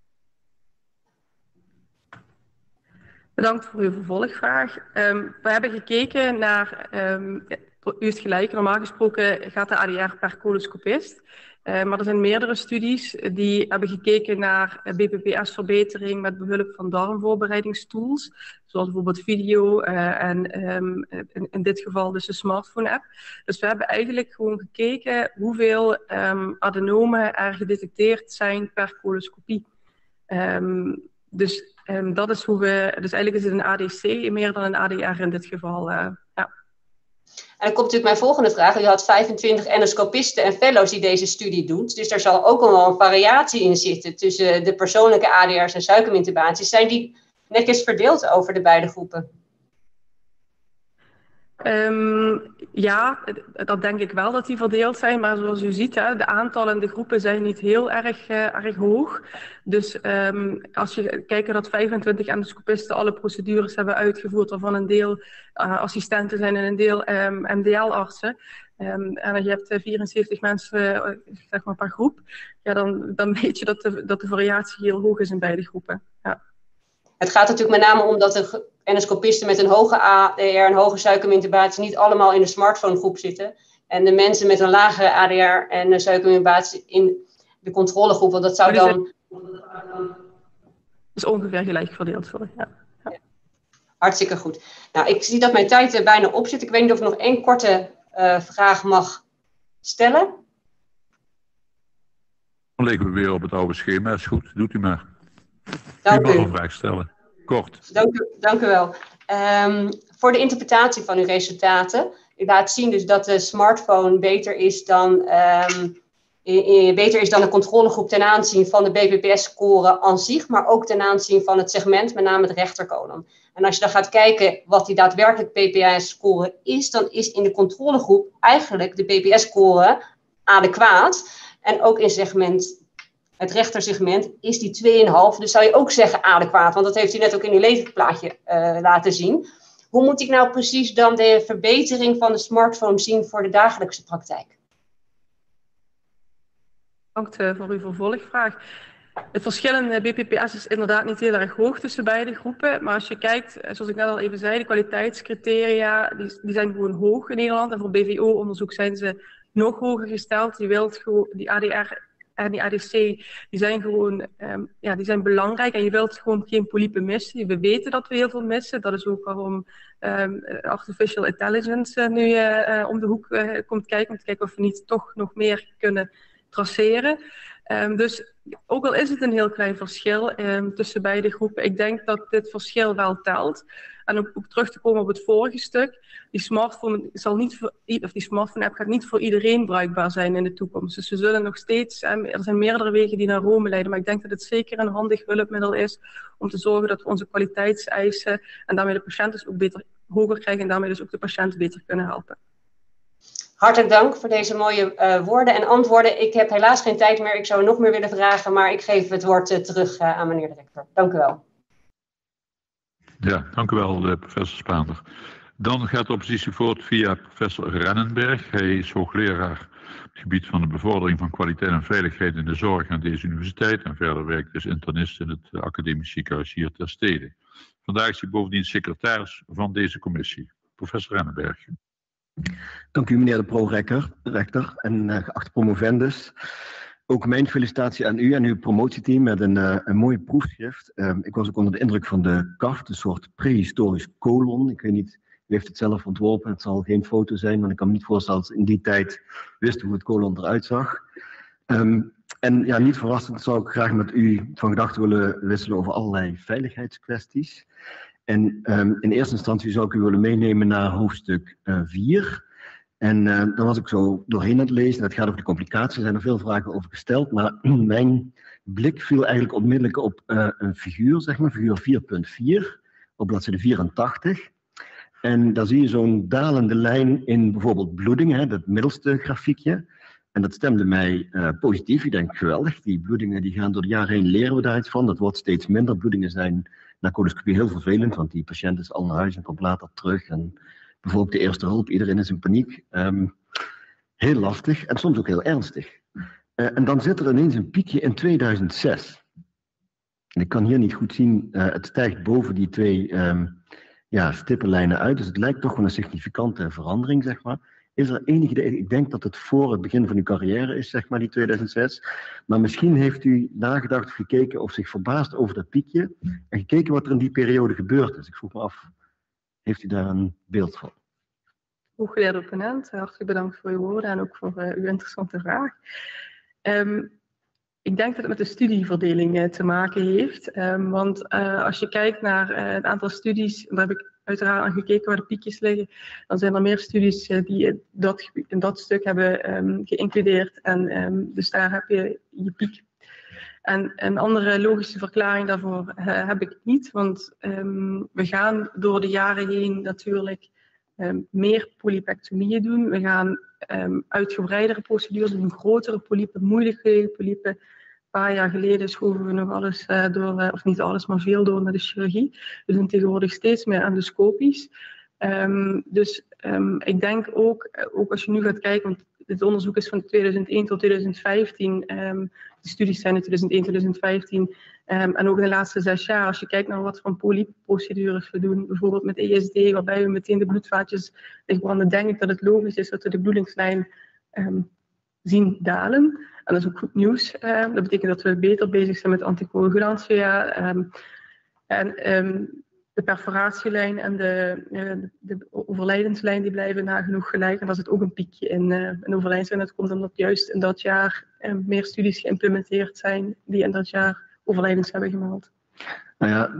Bedankt voor uw vervolgvraag. Um, we hebben gekeken naar, um, u is gelijk, normaal gesproken gaat de A D R per colonoscopist. Uh, maar er zijn meerdere studies die hebben gekeken naar B P P S-verbetering met behulp van darmvoorbereidingstools, zoals bijvoorbeeld video uh, en um, in, in dit geval dus de smartphone-app. Dus we hebben eigenlijk gewoon gekeken hoeveel um, adenomen er gedetecteerd zijn per colonoscopie. Um, dus um, dat is hoe we, dus eigenlijk is het een A D C meer dan een A D R in dit geval. Uh, ja. En dan komt natuurlijk mijn volgende vraag. U had vijfentwintig endoscopisten en fellows die deze studie doen. Dus er zal ook wel een variatie in zitten tussen de persoonlijke A D R's en suikermintubaties. Zijn die netjes verdeeld over de beide groepen? Um, ja, dat denk ik wel dat die verdeeld zijn. Maar zoals u ziet, hè, de aantallen in de groepen zijn niet heel erg, uh, erg hoog. Dus um, als je kijkt dat vijfentwintig endoscopisten alle procedures hebben uitgevoerd, waarvan een deel uh, assistenten zijn en een deel um, M D L-artsen. Um, en je hebt uh, vierenzeventig mensen uh, zeg maar per groep. Ja, dan, dan weet je dat de, dat de variatie heel hoog is in beide groepen. Ja. Het gaat natuurlijk met name om dat de endoscopisten met een hoge A D R en hoge suikermintubatie niet allemaal in de smartphonegroep zitten. En de mensen met een lagere A D R en suikermintubatie in de controlegroep. Want dat zou dan... Dat is ongeveer gelijk verdeeld. Sorry. Ja. Ja. Hartstikke goed. Nou, ik zie dat mijn tijd er bijna op zit. Ik weet niet of ik nog één korte uh, vraag mag stellen. Dan liggen we weer op het oude schema. Is goed, doet u maar. Dank u u. mag een vraag stellen. Kort. Dank u, dank u wel. Um, voor de interpretatie van uw resultaten. U laat zien dus dat de smartphone beter is dan um, uh, beter is dan de controlegroep ten aanzien van de B P P S-score aan zich, maar ook ten aanzien van het segment, met name het rechterkolom. En als je dan gaat kijken wat die daadwerkelijk P P S-score is, dan is in de controlegroep eigenlijk de B P S-score adequaat. En ook in segment, het rechtersegment, is die twee komma vijf. Dus zou je ook zeggen adequaat, want dat heeft u net ook in uw leverplaatje uh, laten zien. Hoe moet ik nou precies dan de verbetering van de smartphone zien voor de dagelijkse praktijk? Bedankt uh, voor uw vervolgvraag. Het verschil in B P P S is inderdaad niet heel erg hoog tussen beide groepen. Maar als je kijkt, zoals ik net al even zei, de kwaliteitscriteria die, die zijn gewoon hoog in Nederland. En voor B V O-onderzoek zijn ze nog hoger gesteld. Je wilt gewoon, die A D R en die A D C, die zijn gewoon um, ja, die zijn belangrijk. En je wilt gewoon geen polypen missen. We weten dat we heel veel missen. Dat is ook waarom um, artificial intelligence uh, nu uh, om de hoek uh, komt kijken. Om te kijken of we niet toch nog meer kunnen traceren. Um, dus ook al is het een heel klein verschil um, tussen beide groepen, ik denk dat dit verschil wel telt. En om ook terug te komen op het vorige stuk, die smartphone zal niet voor, of die smartphone app gaat niet voor iedereen bruikbaar zijn in de toekomst. Dus we zullen nog steeds, um, er zijn meerdere wegen die naar Rome leiden, maar ik denk dat het zeker een handig hulpmiddel is om te zorgen dat we onze kwaliteitseisen en daarmee de patiënt dus ook beter hoger krijgen en daarmee dus ook de patiënt beter kunnen helpen. Hartelijk dank voor deze mooie uh, woorden en antwoorden. Ik heb helaas geen tijd meer. Ik zou nog meer willen vragen, maar ik geef het woord uh, terug uh, aan meneer de rector. Dank u wel. Ja, dank u wel, uh, professor Spaander. Dan gaat de oppositie voort via professor Rennenberg. Hij is hoogleraar op het gebied van de bevordering van kwaliteit en veiligheid in de zorg aan deze universiteit. En verder werkt als internist in het uh, academisch ziekenhuis hier ter stede. Vandaag is hij bovendien secretaris van deze commissie. Professor Rennenberg. Dank u, meneer de pro-rector en uh, geachte promovendus. Ook mijn felicitatie aan u en uw promotieteam met een, uh, een mooie proefschrift. Uh, ik was ook onder de indruk van de kaft, een soort prehistorisch kolon. Ik weet niet, u heeft het zelf ontworpen, het zal geen foto zijn, want ik kan me niet voorstellen dat ze in die tijd wisten hoe het kolon eruit zag. Um, en ja, niet verrassend zou ik graag met u van gedachten willen wisselen over allerlei veiligheidskwesties. En um, in eerste instantie zou ik u willen meenemen naar hoofdstuk vier. Uh, en uh, dan was ik zo doorheen aan het lezen. Het gaat over de complicaties. Er zijn er veel vragen over gesteld. Maar mijn blik viel eigenlijk onmiddellijk op uh, een figuur, zeg maar, figuur vier punt vier, op bladzijde vierentachtig. En daar zie je zo'n dalende lijn in bijvoorbeeld bloeding, hè, dat middelste grafiekje. En dat stemde mij uh, positief. Ik denk, geweldig, die bloedingen die gaan door de jaren heen, leren we daar iets van. Dat wordt steeds minder. Bloedingen zijn na coloscopie heel vervelend, want die patiënt is al naar huis en komt later terug. En bijvoorbeeld de eerste hulp, iedereen is in paniek. Um, heel lastig en soms ook heel ernstig. Uh, en dan zit er ineens een piekje in tweeduizend zes. En ik kan hier niet goed zien, uh, het stijgt boven die twee um, ja, stippenlijnen uit. Dus het lijkt toch wel een significante verandering, zeg maar. Is er enig idee, ik denk dat het voor het begin van uw carrière is, zeg maar, die tweeduizend zes. Maar misschien heeft u nagedacht of gekeken of zich verbaasd over dat piekje. En gekeken wat er in die periode gebeurd is. Ik vroeg me af, heeft u daar een beeld van? Hooggeleerde opponent, hartelijk bedankt voor uw woorden en ook voor uh, uw interessante vraag. Um, ik denk dat het met de studieverdeling uh, te maken heeft. Um, want uh, als je kijkt naar uh, het aantal studies, daar heb ik uiteraard aan gekeken waar de piekjes liggen, dan zijn er meer studies uh, die in dat, in dat stuk hebben um, geïncludeerd. En um, dus daar heb je je piek. En een andere logische verklaring daarvoor uh, heb ik niet, want um, we gaan door de jaren heen natuurlijk um, meer polypectomieën doen. We gaan um, uitgebreidere procedures doen, grotere polypen, moeilijke polypen. Een paar jaar geleden schoven we nog alles uh, door, uh, of niet alles, maar veel door naar de chirurgie. We doen tegenwoordig steeds meer endoscopisch. Um, dus um, ik denk ook, ook als je nu gaat kijken, want dit onderzoek is van tweeduizend één tot tweeduizend vijftien. Um, de studies zijn in tweeduizend één tot tweeduizend vijftien. Um, en ook in de laatste zes jaar, als je kijkt naar wat voor polypprocedures we doen, bijvoorbeeld met E S D, waarbij we meteen de bloedvaatjes dichtbranden, denk ik dat het logisch is dat we de bloedingslijn um, zien dalen. En dat is ook goed nieuws. Uh, dat betekent dat we beter bezig zijn met anticoagulantia. Um, en um, de perforatielijn en de, uh, de overlijdenslijn die blijven nagenoeg gelijk. En daar zit ook een piekje in, uh, in overlijdenslijn. Dat komt omdat juist in dat jaar uh, meer studies geïmplementeerd zijn die in dat jaar overlijdens hebben gemeld. Nou ja,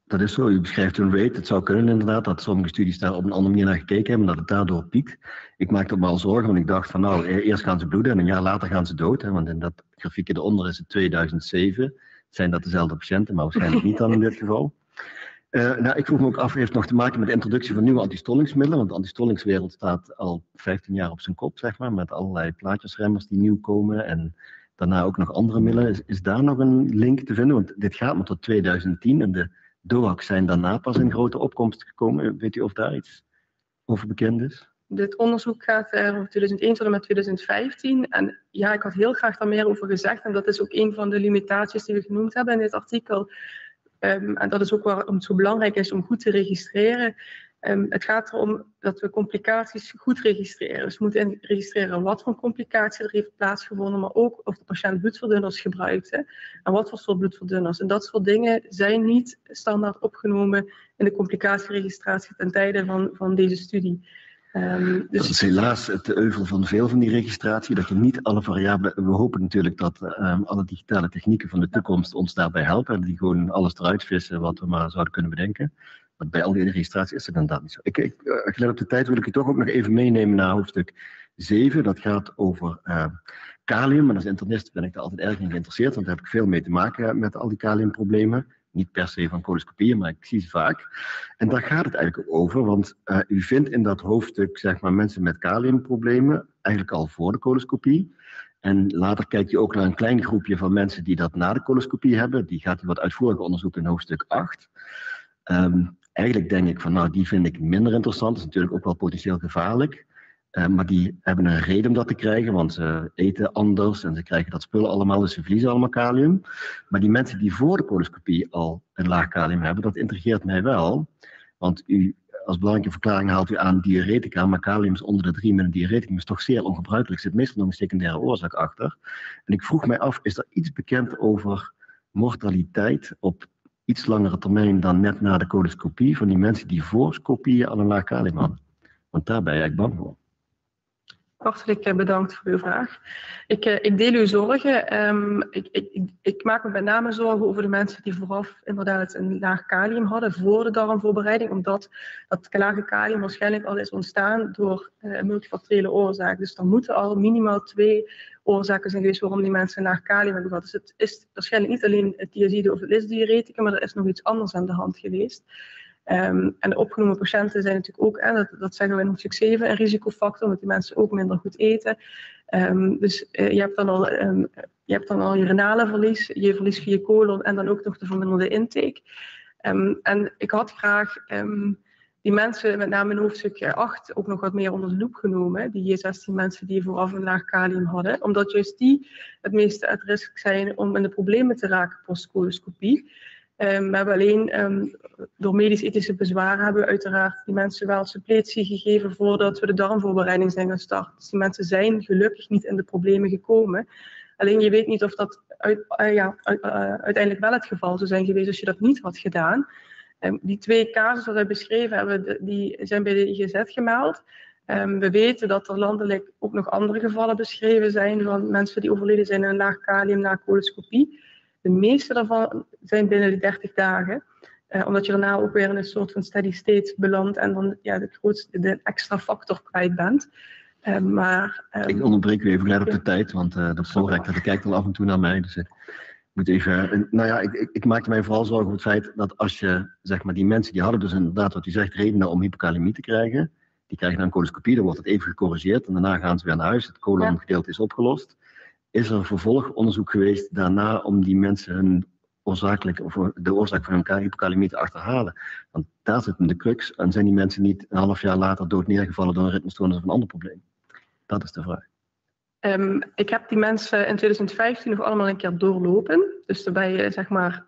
dat is zo. U beschrijft een rate. Het zou kunnen inderdaad dat sommige studies daar op een andere manier naar gekeken hebben, dat het daardoor piekt. Ik maakte me al zorgen, want ik dacht van nou, eerst gaan ze bloeden en een jaar later gaan ze dood. Hè, want in dat grafiekje eronder is het tweeduizend zeven. Zijn dat dezelfde patiënten, maar waarschijnlijk niet dan in dit geval. Uh, nou, ik vroeg me ook af, heeft het nog te maken met de introductie van nieuwe antistollingsmiddelen? Want de antistollingswereld staat al vijftien jaar op zijn kop, zeg maar, met allerlei plaatjesremmers die nieuw komen en daarna ook nog andere middelen. Is, is daar nog een link te vinden? Want dit gaat maar tot tweeduizend tien en de D O A C's zijn daarna pas in grote opkomst gekomen. Weet u of daar iets over bekend is? Dit onderzoek gaat er over tweeduizend één tot en met tweeduizend vijftien. En ja, ik had heel graag daar meer over gezegd. En dat is ook een van de limitaties die we genoemd hebben in dit artikel. Um, en dat is ook waarom het zo belangrijk is om goed te registreren. Um, het gaat erom dat we complicaties goed registreren. Dus we moeten registreren wat voor complicatie er heeft plaatsgevonden, maar ook of de patiënt bloedverdunners gebruikte en wat voor soort bloedverdunners. En dat soort dingen zijn niet standaard opgenomen in de complicatieregistratie ten tijde van, van deze studie. Um, dus... Dat is helaas het euvel van veel van die registratie, dat je niet alle variabelen... We hopen natuurlijk dat um, alle digitale technieken van de toekomst ons daarbij helpen en die gewoon alles eruit vissen wat we maar zouden kunnen bedenken. Maar bij al die registratie is het inderdaad niet zo. Ik, ik, uh, gelet op de tijd wil ik je toch ook nog even meenemen naar hoofdstuk zeven. Dat gaat over uh, kalium. En als internist ben ik daar altijd erg in geïnteresseerd, want daar heb ik veel mee te maken met al die kaliumproblemen. Niet per se van coloscopieën, maar ik zie ze vaak. En daar gaat het eigenlijk ook over, want uh, u vindt in dat hoofdstuk zeg maar, mensen met kaliumproblemen eigenlijk al voor de coloscopie. En later kijk je ook naar een klein groepje van mensen die dat na de coloscopie hebben. Die gaat u wat uitvoeriger onderzoeken in hoofdstuk acht. Um, eigenlijk denk ik van, nou, die vind ik minder interessant. Dat is natuurlijk ook wel potentieel gevaarlijk. Uh, maar die hebben een reden om dat te krijgen, want ze eten anders en ze krijgen dat spullen allemaal, dus ze verliezen allemaal kalium. Maar die mensen die voor de coloscopie al een laag kalium hebben, dat intrigeert mij wel. Want u, als belangrijke verklaring haalt u aan diuretica, maar kalium is onder de drie met een diureticum is toch zeer ongebruikelijk. Er zit meestal nog een secundaire oorzaak achter. En ik vroeg mij af, is er iets bekend over mortaliteit op iets langere termijn dan net na de coloscopie van die mensen die voor scopieën al een laag kalium hadden? Want daar ben je eigenlijk bang voor. Hartelijk bedankt voor uw vraag. Ik, ik deel uw zorgen. Um, ik, ik, ik maak me met name zorgen over de mensen die vooraf inderdaad een laag kalium hadden voor de darmvoorbereiding, omdat dat lage kalium waarschijnlijk al is ontstaan door uh, een multifactoriële oorzaak. Dus er moeten al minimaal twee oorzaken zijn geweest waarom die mensen een laag kalium hebben gehad. Dus het is waarschijnlijk niet alleen het thiazide of het lisdiureticum, maar er is nog iets anders aan de hand geweest. Um, en de opgenomen patiënten zijn natuurlijk ook, hè, dat, dat zeggen we in hoofdstuk zeven, een risicofactor, omdat die mensen ook minder goed eten. Um, dus uh, je, hebt dan al, um, je hebt dan al je renale verlies, je verlies van je colon en dan ook nog de verminderde intake. Um, en ik had graag um, die mensen, met name in hoofdstuk acht, ook nog wat meer onder de loep genomen. Die zestien mensen die vooraf een laag kalium hadden. Omdat juist die het meeste at risk zijn om in de problemen te raken post-coloscopie. Um, we hebben alleen um, door medisch-ethische bezwaren hebben we uiteraard die mensen wel suppletie gegeven voordat we de darmvoorbereiding zijn gestart. Dus die mensen zijn gelukkig niet in de problemen gekomen. Alleen je weet niet of dat uit, uh, ja, uit, uh, uiteindelijk wel het geval zou zijn geweest als je dat niet had gedaan. Um, die twee casussen die we beschreven hebben, die zijn bij de I G Z gemeld. Um, we weten dat er landelijk ook nog andere gevallen beschreven zijn van mensen die overleden zijn aan een laag kalium na coloscopie. De meeste daarvan zijn binnen de dertig dagen, uh, omdat je daarna ook weer in een soort van steady state belandt en dan ja, de, grootste, de extra factor kwijt bent. Uh, maar, um, ik onderbreek u even gelijk op de tijd, want uh, de prorector die kijkt al af en toe naar mij. Dus ik moet even. Uh, nou ja, ik, ik, ik maakte mij vooral zorgen over het feit dat als je, zeg maar, die mensen die hadden dus inderdaad, wat u zegt, redenen om hypokalemie te krijgen. Die krijgen dan een coloscopie, dan wordt het even gecorrigeerd en daarna gaan ze weer naar huis. Het colongedeelte is opgelost. Is er vervolgonderzoek geweest daarna om die mensen hun oorzakelijk, of de oorzaak van hun hypokalemie te achterhalen? Want daar zit de crux en zijn die mensen niet een half jaar later dood neergevallen door een ritmestoornis of een ander probleem? Dat is de vraag. Um, ik heb die mensen in tweeduizend vijftien nog allemaal een keer doorlopen. Dus daarbij, zeg maar,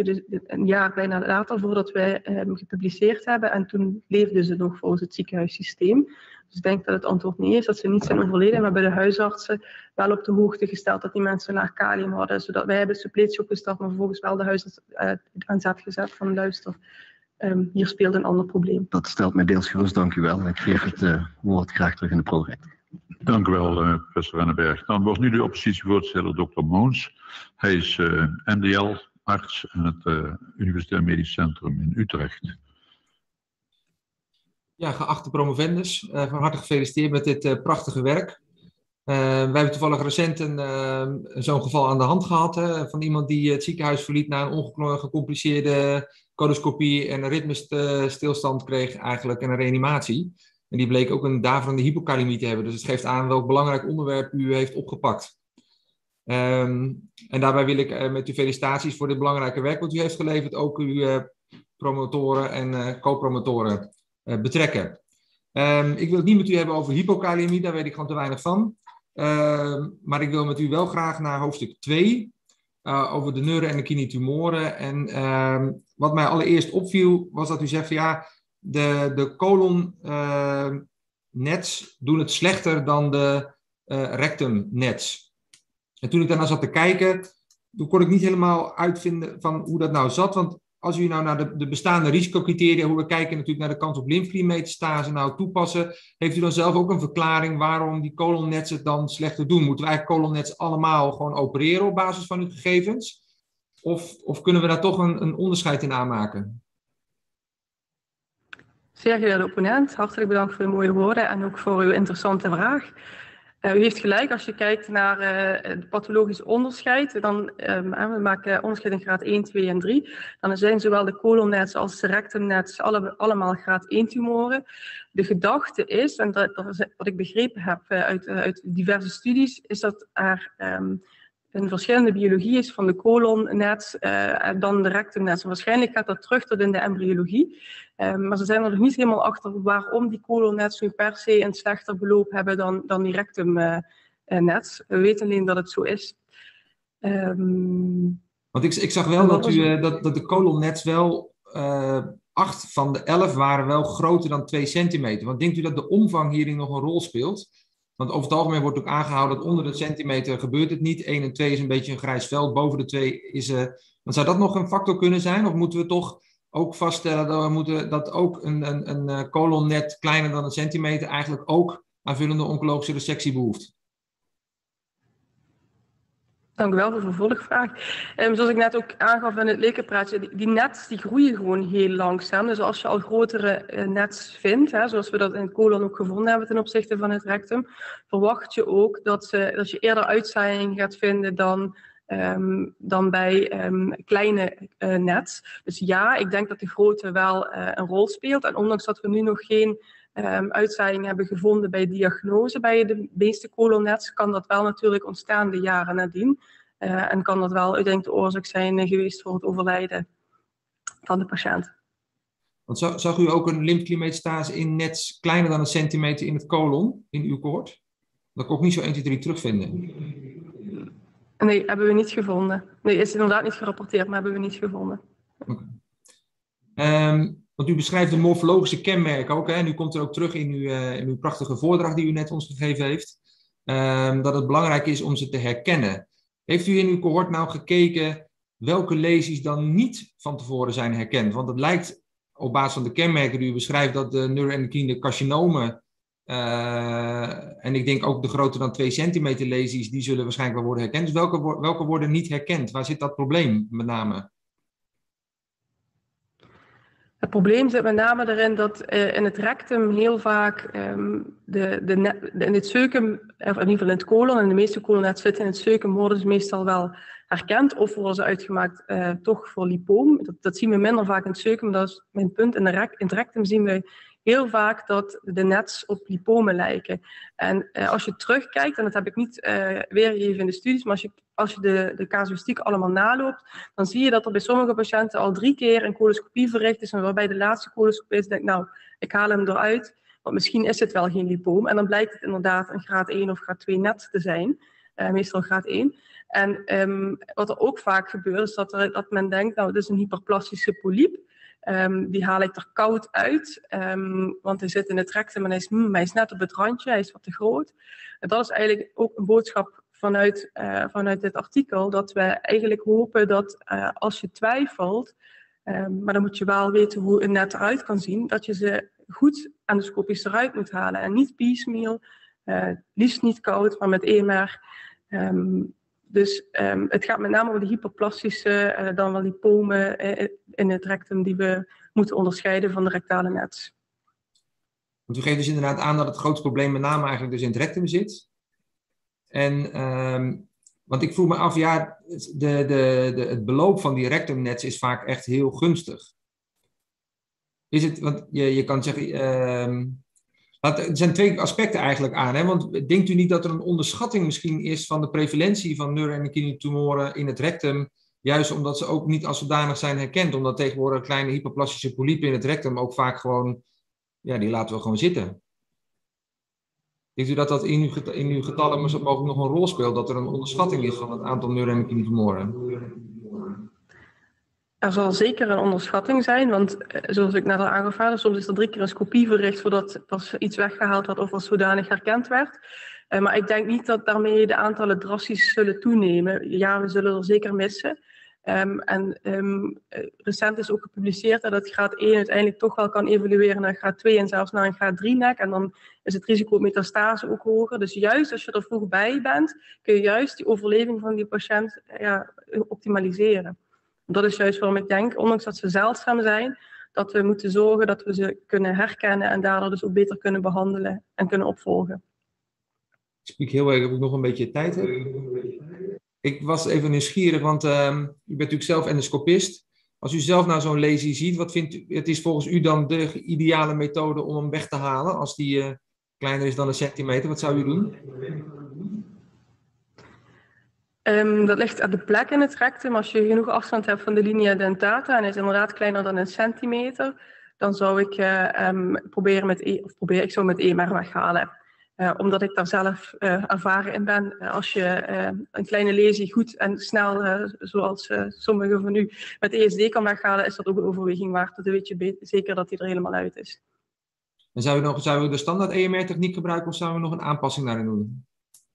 een jaar bijna later voordat wij um, gepubliceerd hebben. En toen leefden ze nog volgens het ziekenhuissysteem. Dus ik denk dat het antwoord niet is dat ze niet zijn overleden. Maar bij de huisartsen wel op de hoogte gesteld dat die mensen laag kalium hadden. Zodat wij hebben suppletie opgestart, maar vervolgens wel de huisarts uh, aan zet gezet van luister. Um, hier speelt een ander probleem. Dat stelt mij deels gerust, dank u wel. Ik geef het uh, woord graag terug in de prorector. Dank u wel, professor Renneberg. Dan wordt nu de oppositievoorzitter dokter Moons. Hij is uh, M D L, arts aan het uh, Universitair Medisch Centrum in Utrecht. Ja, geachte promovendus, uh, van harte gefeliciteerd met dit uh, prachtige werk. Uh, wij hebben toevallig recent een, uh, zo'n geval aan de hand gehad, hè, van iemand die het ziekenhuis verliet na een ongecompliceerde coloscopie en een ritmestilstand kreeg eigenlijk en een reanimatie. En die bleek ook een daverende hypokalemie te hebben. Dus het geeft aan welk belangrijk onderwerp u heeft opgepakt. Um, en daarbij wil ik uh, met u felicitaties voor dit belangrijke werk wat u heeft geleverd, ook uw uh, promotoren en uh, co-promotoren uh, betrekken. Um, ik wil het niet met u hebben over hypokalemie, daar weet ik gewoon te weinig van. Uh, maar ik wil met u wel graag naar hoofdstuk twee, uh, over de neuroendocrine tumoren. En uh, wat mij allereerst opviel, was dat u zegt van ja, de, de colon uh, nets doen het slechter dan de uh, rectum nets. En toen ik daarna zat te kijken, toen kon ik niet helemaal uitvinden van hoe dat nou zat. Want als u nou naar de, de bestaande risicocriteria, hoe we kijken natuurlijk naar de kans op lymfekliemmetastase nou toepassen, heeft u dan zelf ook een verklaring waarom die colonnets het dan slechter doen? Moeten we eigenlijk colonnets allemaal gewoon opereren op basis van uw gegevens? Of, of kunnen we daar toch een, een onderscheid in aanmaken? Zeer geëerde opponent, hartelijk bedankt voor de mooie woorden en ook voor uw interessante vraag. Uh, u heeft gelijk, als je kijkt naar uh, het pathologisch onderscheid, dan um, we maken onderscheid in graad één, twee en drie. Dan zijn zowel de colonnets als de rectumnets alle, allemaal graad één tumoren. De gedachte is, en dat, dat is wat ik begrepen heb uh, uit, uh, uit diverse studies, is dat er um, een verschillende biologie is van de colonnets uh, en dan de rectumnets. Waarschijnlijk gaat dat terug tot in de embryologie. Um, maar ze zijn er nog niet helemaal achter waarom die colonnets nu per se een slechter beloop hebben dan, dan die rectumnets. Uh, We weten alleen dat het zo is. Um, Want ik, ik zag wel dat, u, uh, dat, dat de colonnets wel, uh, acht van de elf waren wel groter dan twee centimeter. Want denkt u dat de omvang hierin nog een rol speelt? Want over het algemeen wordt ook aangehouden dat onder de centimeter gebeurt het niet. één en twee is een beetje een grijs veld, boven de twee is... Uh, dan zou dat nog een factor kunnen zijn? Of moeten we toch ook vaststellen dat, we moeten, dat ook een, een, een colonnet kleiner dan een centimeter eigenlijk ook aanvullende oncologische resectie behoeft? Dank u wel voor de vervolgvraag. Um, zoals ik net ook aangaf in het lekenpraatje, die, die nets die groeien gewoon heel langzaam. Dus als je al grotere uh, nets vindt, hè, zoals we dat in het colon ook gevonden hebben ten opzichte van het rectum, verwacht je ook dat, ze, dat je eerder uitzaaiing gaat vinden dan, um, dan bij um, kleine uh, nets. Dus ja, ik denk dat de grootte wel uh, een rol speelt. En ondanks dat we nu nog geen Um, uitzaaiing hebben gevonden bij diagnose bij de meeste colonnets, kan dat wel natuurlijk ontstaan de jaren nadien. Uh, en kan dat wel uiteindelijk de oorzaak zijn uh, geweest voor het overlijden van de patiënt. Want zag, zag u ook een lymfekliemmetastase in nets kleiner dan een centimeter in het colon, in uw cohort? Dat kon ik niet zo één, twee, drie terugvinden. Nee, hebben we niet gevonden. Nee, is inderdaad niet gerapporteerd, maar hebben we niet gevonden. Oké. Okay. Um, Want u beschrijft de morfologische kenmerken ook. Hè? En u komt er ook terug in uw, uh, in uw prachtige voordracht die u net ons gegeven heeft. Um, dat het belangrijk is om ze te herkennen. Heeft u in uw cohort nou gekeken welke lesies dan niet van tevoren zijn herkend? Want het lijkt op basis van de kenmerken die u beschrijft dat de neuroendocrine carcinomen, uh, en ik denk ook de groter dan twee centimeter lesies, die zullen waarschijnlijk wel worden herkend. Dus welke, welke worden niet herkend? Waar zit dat probleem met name? Het probleem zit met name erin dat uh, in het rectum heel vaak um, de, de, de, in het ceuküm, of in ieder geval in het colon, en de meeste colonnets zitten in het ceuküm, worden ze meestal wel herkend of worden ze uitgemaakt uh, toch voor lipoom. Dat, dat zien we minder vaak in het ceuküm, dat is mijn punt. In, de rec, in het rectum zien we heel vaak dat de nets op lipomen lijken. En uh, als je terugkijkt, en dat heb ik niet uh, weergegeven in de studies, maar als je, als je de, de casuïstiek allemaal naloopt, dan zie je dat er bij sommige patiënten al drie keer een coloscopie verricht is, en waarbij de laatste coloscopie is, denk ik, nou, ik haal hem eruit, want misschien is het wel geen lipoom. En dan blijkt het inderdaad een graad één of graad twee net te zijn, uh, meestal graad één. En um, wat er ook vaak gebeurt, is dat, er, dat men denkt, nou, dit is een hyperplastische polyp. Um, die haal ik er koud uit, um, want hij zit in het rectum en hij is, hmm, hij is net op het randje, hij is wat te groot. En dat is eigenlijk ook een boodschap vanuit, uh, vanuit dit artikel, dat we eigenlijk hopen dat uh, als je twijfelt, um, maar dan moet je wel weten hoe een net eruit kan zien, dat je ze goed endoscopisch eruit moet halen en niet piecemeal, uh, liefst niet koud, maar met E M R. Um, Dus um, het gaat met name over de hyperplastische, uh, dan wel lipomen uh, in het rectum die we moeten onderscheiden van de rectale nets. Want u geeft dus inderdaad aan dat het grootste probleem met name eigenlijk dus in het rectum zit. En, um, want ik vroeg me af, ja, de, de, de, het beloop van die rectumnets is vaak echt heel gunstig. Is het, want je, je kan zeggen, um, er zijn twee aspecten eigenlijk aan. Hè? Want denkt u niet dat er een onderschatting misschien is van de prevalentie van neuroendocrine tumoren in het rectum, juist omdat ze ook niet als zodanig zijn herkend, omdat tegenwoordig kleine hyperplastische polypen in het rectum ook vaak gewoon, ja, die laten we gewoon zitten. Denkt u dat dat in uw, in uw getallen mogelijk nog een rol speelt, dat er een onderschatting is van het aantal neuroendocrine tumoren? Er zal zeker een onderschatting zijn, want zoals ik net al aangaf, soms is er drie keer een scopie verricht voordat pas iets weggehaald werd of als zodanig herkend werd. Uh, maar ik denk niet dat daarmee de aantallen drastisch zullen toenemen. Ja, we zullen er zeker missen. Um, en um, recent is ook gepubliceerd dat het graad één uiteindelijk toch wel kan evolueren naar graad twee en zelfs naar een graad drie nek. En dan is het risico op metastase ook hoger. Dus juist als je er vroeg bij bent, kun je juist die overleving van die patiënt ja, optimaliseren. Dat is juist waarom ik denk, ondanks dat ze zeldzaam zijn, dat we moeten zorgen dat we ze kunnen herkennen en daardoor dus ook beter kunnen behandelen en kunnen opvolgen. Ik spreek heel erg, heb ik nog een beetje tijd heb. Ik was even nieuwsgierig, want uh, u bent natuurlijk zelf endoscopist. Als u zelf nou zo'n lesie ziet, wat vindt u, het is volgens u dan de ideale methode om hem weg te halen als die uh, kleiner is dan een centimeter? Wat zou u doen? Um, dat ligt aan de plek in het rectum. Als je genoeg afstand hebt van de linea dentata en hij is inderdaad kleiner dan een centimeter, dan zou ik uh, um, proberen met e of probeer ik zo met E M R weghalen. Uh, omdat ik daar zelf uh, ervaren in ben. Uh, als je uh, een kleine lesie goed en snel, uh, zoals uh, sommigen van u, met E S D kan weghalen, is dat ook een overweging waard. Dan weet je zeker dat hij er helemaal uit is. En zou je, nog, zou je de standaard E M R-techniek gebruiken of zouden we nog een aanpassing daarin doen?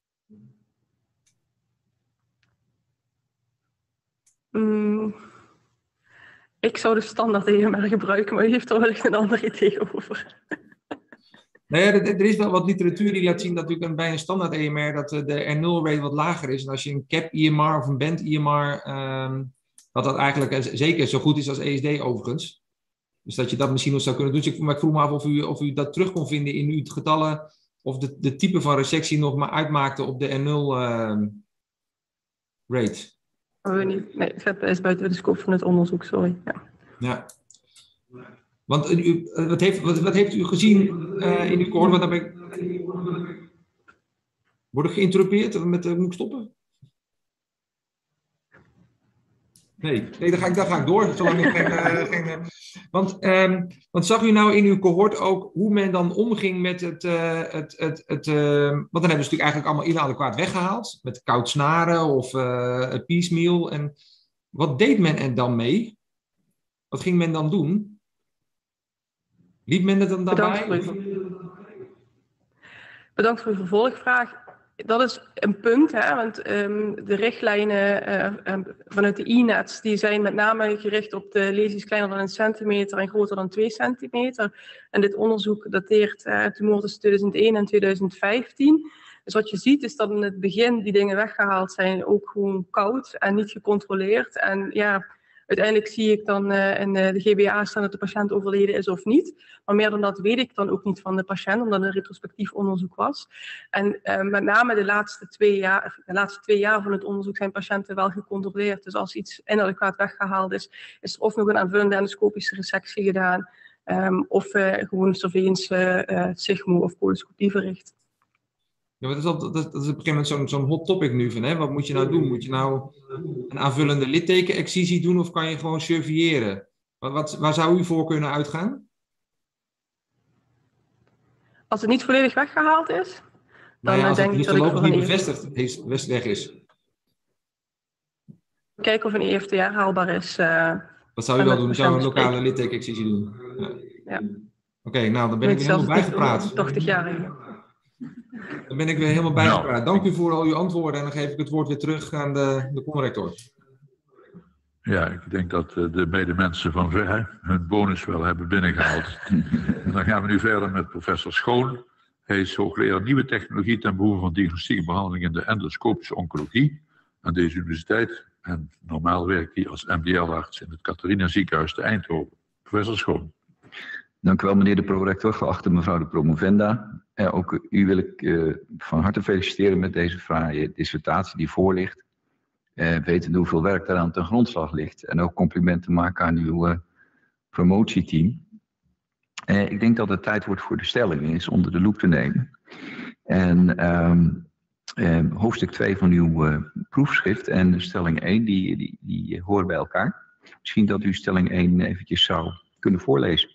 Mm, ik zou de standaard E M R gebruiken, maar u heeft er wellicht een ander idee over. Nou ja, er is wel wat literatuur die laat zien dat natuurlijk bij een standaard E M R dat de R nul rate wat lager is. En als je een cap I M R of een band I M R, um, dat dat eigenlijk zeker zo goed is als E S D overigens. Dus dat je dat misschien nog zou kunnen doen. Dus ik, maar ik vroeg me af of u, of u dat terug kon vinden in uw getallen, of de, de type van resectie nog maar uitmaakte op de R nul uh, rate. Oh, niet. Nee, het is buiten de scope van het onderzoek, sorry. Ja. Ja. Want u, wat, heeft, wat, wat heeft u gezien uh, in uw cohort? Wat heb ik... Word ik geïnterrumpeerd? Met, uh, moet ik stoppen? Nee, nee dan, ga ik, dan ga ik door. Zolang ik geen, uh, geen, uh... want, um, want zag u nou in uw cohort ook hoe men dan omging met het... Uh, het, het, het uh, want dan hebben ze natuurlijk eigenlijk allemaal inadequaat weggehaald. Met koud snaren of uh, piecemeal. En wat deed men er dan mee? Wat ging men dan doen? Liep men er dan daarbij? Bedankt voor, uw... Bedankt voor uw vervolgvraag. Dat is een punt, hè, want um, de richtlijnen uh, um, vanuit de I N E T S die zijn met name gericht op de lesies kleiner dan een centimeter en groter dan twee centimeter. En dit onderzoek dateert uh, tumor tussen tweeduizend één en tweeduizend vijftien. Dus wat je ziet is dat in het begin die dingen weggehaald zijn, ook gewoon koud en niet gecontroleerd. En ja, uiteindelijk zie ik dan uh, in uh, de G B A staan dat de patiënt overleden is of niet. Maar meer dan dat weet ik dan ook niet van de patiënt, omdat het een retrospectief onderzoek was. En uh, met name de laatste, twee jaar, de laatste twee jaar van het onderzoek zijn patiënten wel gecontroleerd. Dus als iets inadequaat weggehaald is, is er of nog een aanvullende endoscopische resectie gedaan, um, of uh, gewoon surveillance, uh, sigmo of coloscopie verricht. Ja, dat is, al, dat, dat is op een gegeven moment zo'n zo'n hot topic nu van, hè? Wat moet je nou doen? Moet je nou een aanvullende litteken-excisie doen of kan je gewoon surveilleren? Wat, wat, waar zou u voor kunnen uitgaan? Als het niet volledig weggehaald is, dan nou ja, als denk het ik dat ik voor niet een bevestigd is, weg is. Kijken of een E F T R haalbaar is. Uh, Wat zou u wel doen? Zou een lokale litteken-excisie doen? Ja. Ja. Oké, okay, nou dan ben ik weer helemaal bijgepraat. tachtig jaar. Dan ben ik weer helemaal bijgepraat. Dank u voor al uw antwoorden en dan geef ik het woord weer terug aan de, de conrector. Ja, ik denk dat de medemensen van Ver hun bonus wel hebben binnengehaald. En dan gaan we nu verder met professor Schoon. Hij is hoogleraar nieuwe technologie ten behoeve van diagnostiek en behandeling in de endoscopische oncologie aan deze universiteit. En normaal werkt hij als M D L-arts in het Catharina Ziekenhuis te Eindhoven. Professor Schoon. Dank u wel, meneer de prorector, geachte mevrouw de promovenda. Eh, ook u wil ik uh, van harte feliciteren met deze fraaie dissertatie die voor ligt. Uh, wetende hoeveel werk daaraan ten grondslag ligt. En ook complimenten maken aan uw uh, promotieteam. Uh, ik denk dat het tijd wordt voor de stellingen is onder de loep te nemen. En um, uh, hoofdstuk twee van uw uh, proefschrift en stelling één, die, die, die horen bij elkaar. Misschien dat u stelling één eventjes zou kunnen voorlezen.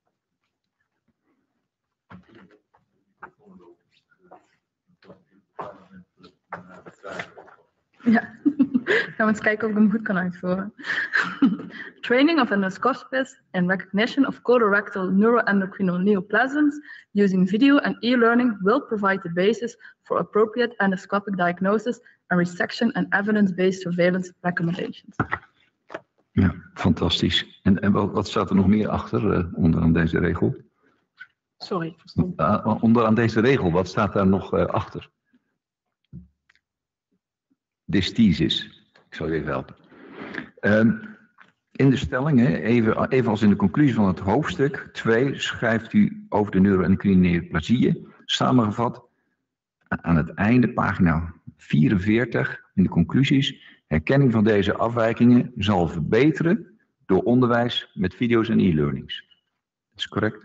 Ja, gaan we eens kijken of ik hem goed kan uitvoeren. Training of endoscopists in recognition of colorectal neuroendocrine neoplasms using video and e-learning will provide the basis for appropriate endoscopic diagnosis and resection and evidence-based surveillance recommendations. Ja, fantastisch. En, en wat, wat staat er nog meer achter, uh, onderaan deze regel? Sorry, verstond. Uh, onderaan deze regel, wat staat daar nog uh, achter? Dysthesis. Ik zal u even helpen. Um, in de stelling, hè, even, even als in de conclusie van het hoofdstuk twee, schrijft u over de neuroendocrine neoplasieën, samengevat aan het einde, pagina vierenveertig, in de conclusies, herkenning van deze afwijkingen zal verbeteren door onderwijs met video's en e-learnings. Dat is correct?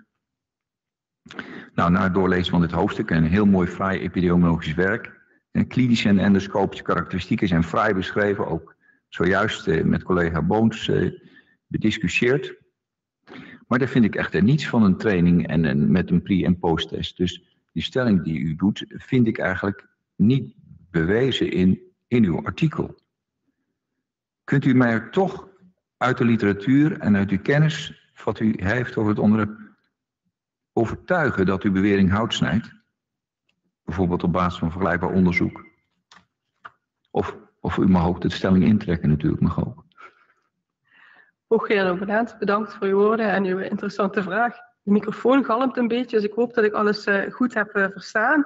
Nou, na het doorlezen van dit hoofdstuk en een heel mooi fraai epidemiologisch werk, en klinische en endoscopische karakteristieken zijn fraai beschreven, ook zojuist uh, met collega Boons uh, bediscussieerd. Maar daar vind ik echter niets van een training en een, met een pre- en post-test. Dus die stelling die u doet, vind ik eigenlijk niet bewezen in, in uw artikel. Kunt u mij er toch uit de literatuur en uit uw kennis, wat u heeft over het onderwerp, overtuigen dat uw bewering hout snijdt? Bijvoorbeeld op basis van vergelijkbaar onderzoek. Of, of u mag ook de stelling intrekken natuurlijk, mag ook. Hooggeachte Overheid, bedankt voor uw woorden en uw interessante vraag. De microfoon galmt een beetje, dus ik hoop dat ik alles uh, goed heb uh, verstaan.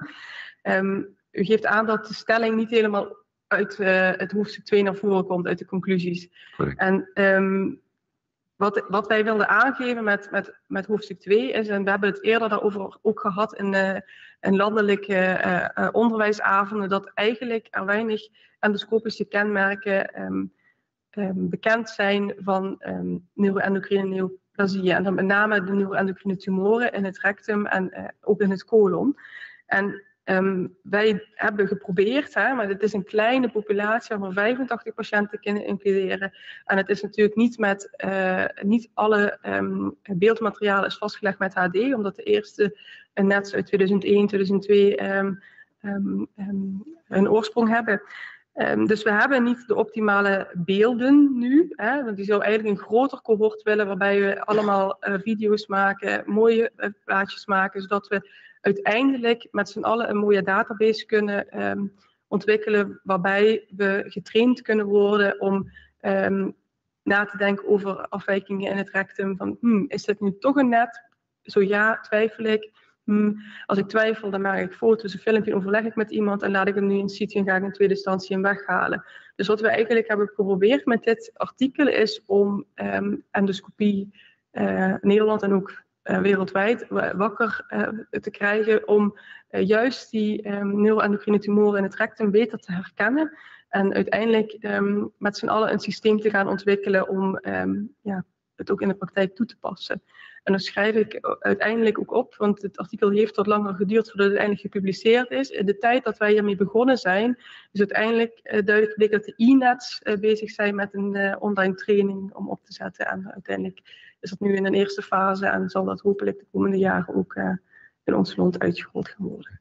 Um, u geeft aan dat de stelling niet helemaal uit uh, het hoofdstuk twee naar voren komt, uit de conclusies. Correct. En um, wat, wat wij wilden aangeven met, met, met hoofdstuk twee is, en we hebben het eerder daarover ook gehad in uh, een landelijke uh, uh, onderwijsavonden, dat eigenlijk er weinig endoscopische kenmerken um, um, bekend zijn van um, neuroendocrine neoplasieën. En dan met name de neuroendocrine tumoren in het rectum en uh, ook in het colon. En um, wij hebben geprobeerd, hè, maar het is een kleine populatie waar vijfentachtig patiënten kunnen includeren. En het is natuurlijk niet met, uh, niet alle um, beeldmateriaal is vastgelegd met H D, omdat de eerste uh, nets uit tweeduizend één, tweeduizend twee um, um, um, een oorsprong hebben. Um, dus we hebben niet de optimale beelden nu. Hè, want die zou eigenlijk een groter cohort willen, waarbij we allemaal uh, video's maken, mooie uh, plaatjes maken, zodat we uiteindelijk met z'n allen een mooie database kunnen um, ontwikkelen, waarbij we getraind kunnen worden om um, na te denken over afwijkingen in het rectum. Van, hmm, is dit nu toch een net? Zo ja, twijfel ik. Hmm, als ik twijfel, dan maak ik foto's, een filmpje, overleg ik met iemand en laat ik hem nu in situ en ga ik in tweede instantie hem weghalen. Dus wat we eigenlijk hebben geprobeerd met dit artikel is om um, endoscopie uh, Nederland en ook uh, wereldwijd wakker uh, te krijgen om uh, juist die um, neuroendocrine tumoren in het rectum beter te herkennen en uiteindelijk um, met z'n allen een systeem te gaan ontwikkelen om um, ja, het ook in de praktijk toe te passen. En dan schrijf ik uiteindelijk ook op, want het artikel heeft wat langer geduurd voordat het uiteindelijk gepubliceerd is. In de tijd dat wij hiermee begonnen zijn, is uiteindelijk uh, duidelijk gebleken dat de e nets uh, bezig zijn met een uh, online training om op te zetten. En uiteindelijk is dat nu in een eerste fase en zal dat hopelijk de komende jaren ook uh, in ons land uitgerold gaan worden.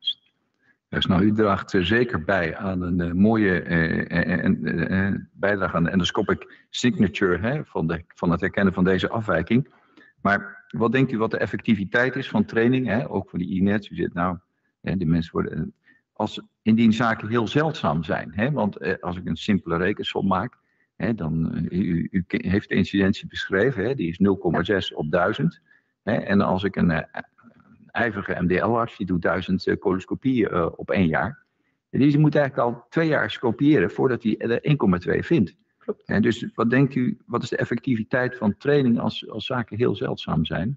Dus nou, u draagt uh, zeker bij aan een uh, mooie uh, uh, uh, bijdrage aan de endoscopic signature hè, van, de, van het herkennen van deze afwijking. Maar wat denkt u wat de effectiviteit is van training, hè? Ook voor die e nets? U zit nou, hè, de mensen worden, als indien zaken heel zeldzaam zijn, hè? Want eh, als ik een simpele rekensom maak, hè, dan uh, u, u heeft de incidentie beschreven, hè? Die is nul komma zes op duizend. Hè? En als ik een uh, ijverige M D L-arts, die doet duizend uh, coloscopieën uh, op één jaar, Die moet eigenlijk al twee jaar kopiëren voordat hij er één komma twee vindt. En dus wat denkt u, wat is de effectiviteit van training als, als zaken heel zeldzaam zijn?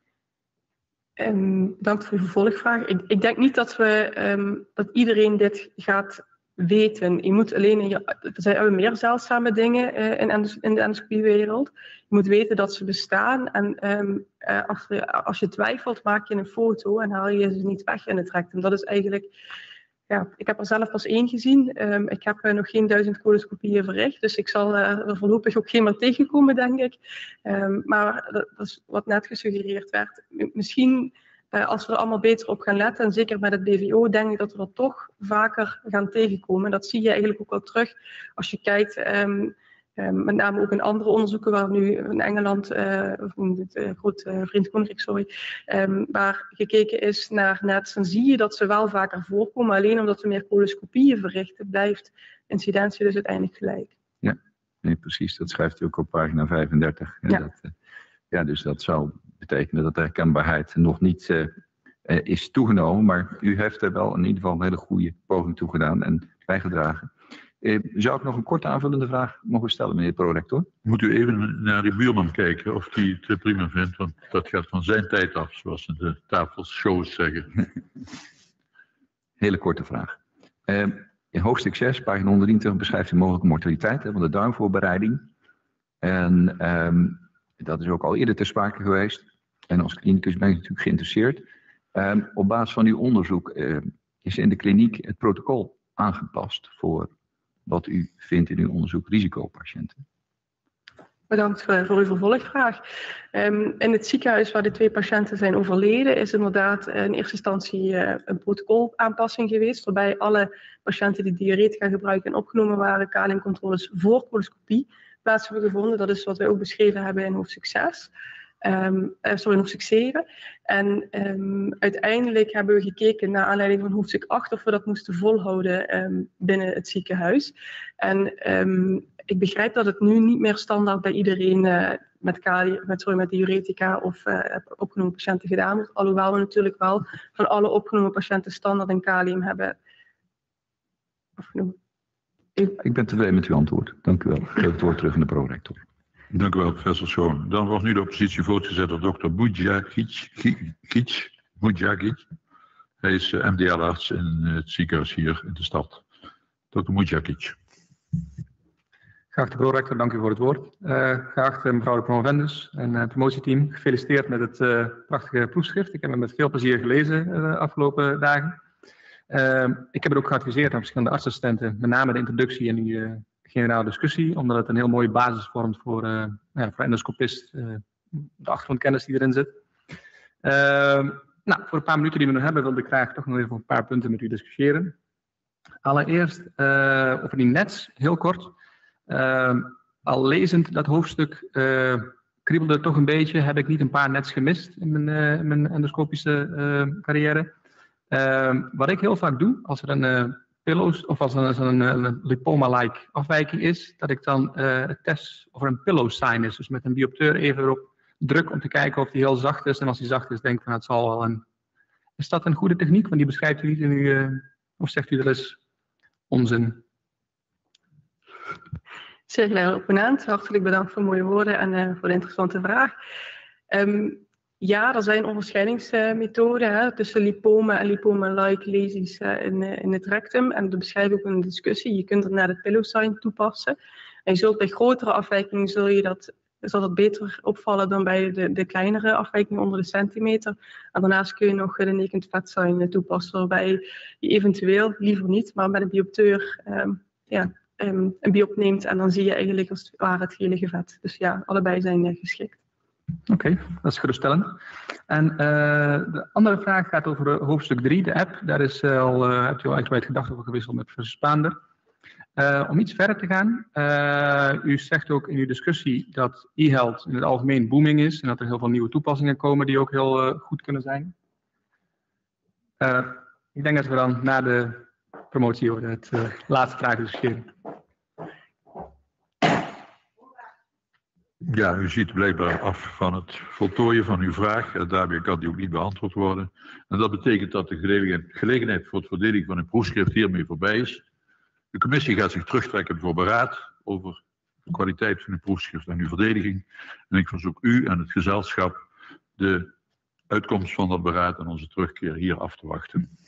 Um, bedankt voor uw vervolgvraag. Ik, ik denk niet dat, we, um, dat iedereen dit gaat weten. Je moet alleen in je, er zijn meer zeldzame dingen uh, in, in de endoscopiewereld. Je moet weten dat ze bestaan. En um, uh, als, je, als je twijfelt, maak je een foto en haal je ze niet weg in het rectum. Dat is eigenlijk... Ja, ik heb er zelf pas één gezien. Um, ik heb uh, nog geen duizend coloscopieën verricht. Dus ik zal uh, er voorlopig ook geen meer tegenkomen, denk ik. Um, maar dat, dat is wat net gesuggereerd werd. Misschien uh, als we er allemaal beter op gaan letten, en zeker met het B V O, denk ik dat we dat toch vaker gaan tegenkomen. Dat zie je eigenlijk ook wel terug als je kijkt... Um, Um, met name ook in andere onderzoeken, waar nu in Engeland, uh, het uh, groot uh, vriend Koenrik, sorry, um, waar gekeken is naar nets, dan zie je dat ze wel vaker voorkomen. Alleen omdat we meer coloscopieën verrichten, blijft incidentie dus uiteindelijk gelijk. Ja, nee, precies. Dat schrijft u ook op pagina vijfendertig. Ja. Dat, uh, ja, dus dat zou betekenen dat de herkenbaarheid nog niet uh, uh, is toegenomen. Maar u heeft er wel in ieder geval een hele goede poging toe gedaan en bijgedragen. Eh, zou ik nog een korte aanvullende vraag mogen stellen, meneer de prorector? Moet u even naar de buurman kijken of hij het prima vindt, want dat gaat van zijn tijd af, zoals ze de tafelshows zeggen. Hele korte vraag. Uh, in hoofdstuk zes, pagina honderddrieëntwintig, beschrijft u mogelijke mortaliteit hè, van de darmvoorbereiding. En um, dat is ook al eerder ter sprake geweest. En als klinicus ben ik natuurlijk geïnteresseerd. Um, op basis van uw onderzoek uh, is in de kliniek het protocol aangepast voor wat u vindt in uw onderzoek risicopatiënten. Bedankt voor, voor uw vervolgvraag. Um, in het ziekenhuis waar de twee patiënten zijn overleden is inderdaad in eerste instantie uh, een protocolaanpassing geweest, waarbij alle patiënten die diuretica gebruiken en opgenomen waren, kaliumcontroles voor coloscopie plaats hebben gevonden. Dat is wat wij ook beschreven hebben in hoofdstuk zes. Um, uh, sorry, in hoofdstuk zeven. En um, uiteindelijk hebben we gekeken naar aanleiding van hoofdstuk acht of we dat moesten volhouden um, binnen het ziekenhuis. En um, ik begrijp dat het nu niet meer standaard bij iedereen uh, met, kalium, met, sorry, met diuretica of uh, opgenomen patiënten gedaan wordt. Alhoewel we natuurlijk wel van alle opgenomen patiënten standaard en kalium hebben afgenomen. Ik ben tevreden met uw antwoord. Dank u wel. Ik geef het woord terug aan de prorector. Dank u wel, professor Schoon. Dan wordt nu de oppositie voortgezet door dokter Mujagic. Mujagic. Hij is uh, M D L-arts in uh, het ziekenhuis hier in de stad. dokter Mujagic. Geachte prorector, dank u voor het woord. Uh, geachte mevrouw de promovendus en uh, promotieteam, gefeliciteerd met het uh, prachtige proefschrift. Ik heb het met veel plezier gelezen uh, de afgelopen dagen. Uh, ik heb het ook geadviseerd aan verschillende artsassistenten, met name de introductie en die uh, generale discussie, omdat het een heel mooie basis vormt voor, uh, ja, voor endoscopist, uh, de achtergrondkennis die erin zit. Uh, nou, voor een paar minuten die we nog hebben, wilde ik graag toch nog even een paar punten met u discussiëren. Allereerst uh, over die nets, heel kort. Uh, al lezend dat hoofdstuk uh, kriebelde het toch een beetje, heb ik niet een paar nets gemist in mijn, uh, in mijn endoscopische uh, carrière. Uh, wat ik heel vaak doe, als er een uh, pillows, of als er een, een, een lipoma-like afwijking is, dat ik dan uh, test of er een pillow sign is. Dus met een biopteur even erop druk om te kijken of die heel zacht is. En als die zacht is, denk ik van het zal wel een... Is dat een goede techniek? Want die beschrijft u niet in uw... Uh, of zegt u dat is onzin? Circulaire opponent, hartelijk bedankt voor mooie woorden en uh, voor de interessante vraag. Um, ja, er zijn onderscheidingsmethoden uh, tussen lipoma en lipoma-like lesies uh, in, uh, in het rectum. En dat beschrijf ik ook in de discussie. Je kunt er naar de pillow sign toepassen. En je zult bij grotere afwijkingen zul je dat, zal dat beter opvallen dan bij de, de kleinere afwijkingen onder de centimeter. En daarnaast kun je nog de naked fat sign toepassen, waarbij je eventueel, liever niet, maar met een biopteur um, ja, um, een biop neemt en dan zie je eigenlijk als het ware het gelige vet. Dus ja, allebei zijn uh, geschikt. Oké, okay, dat is geruststellend. En uh, de andere vraag gaat over uh, hoofdstuk drie, de app. Daar is uh, al, uh, hebt u al uitgebreid gedachten over gewisseld met professor Spaander. Uh, om iets verder te gaan, uh, u zegt ook in uw discussie dat e-health in het algemeen booming is en dat er heel veel nieuwe toepassingen komen die ook heel uh, goed kunnen zijn. Uh, ik denk dat we dan na de promotie over het uh, laatste vraag discussiëren. Ja, u ziet blijkbaar af van het voltooien van uw vraag. En daarbij kan die ook niet beantwoord worden. En dat betekent dat de gelegenheid, gelegenheid voor het verdedigen van een proefschrift hiermee voorbij is. De commissie gaat zich terugtrekken voor beraad over de kwaliteit van uw proefschrift en uw verdediging. En ik verzoek u en het gezelschap de uitkomst van dat beraad en onze terugkeer hier af te wachten.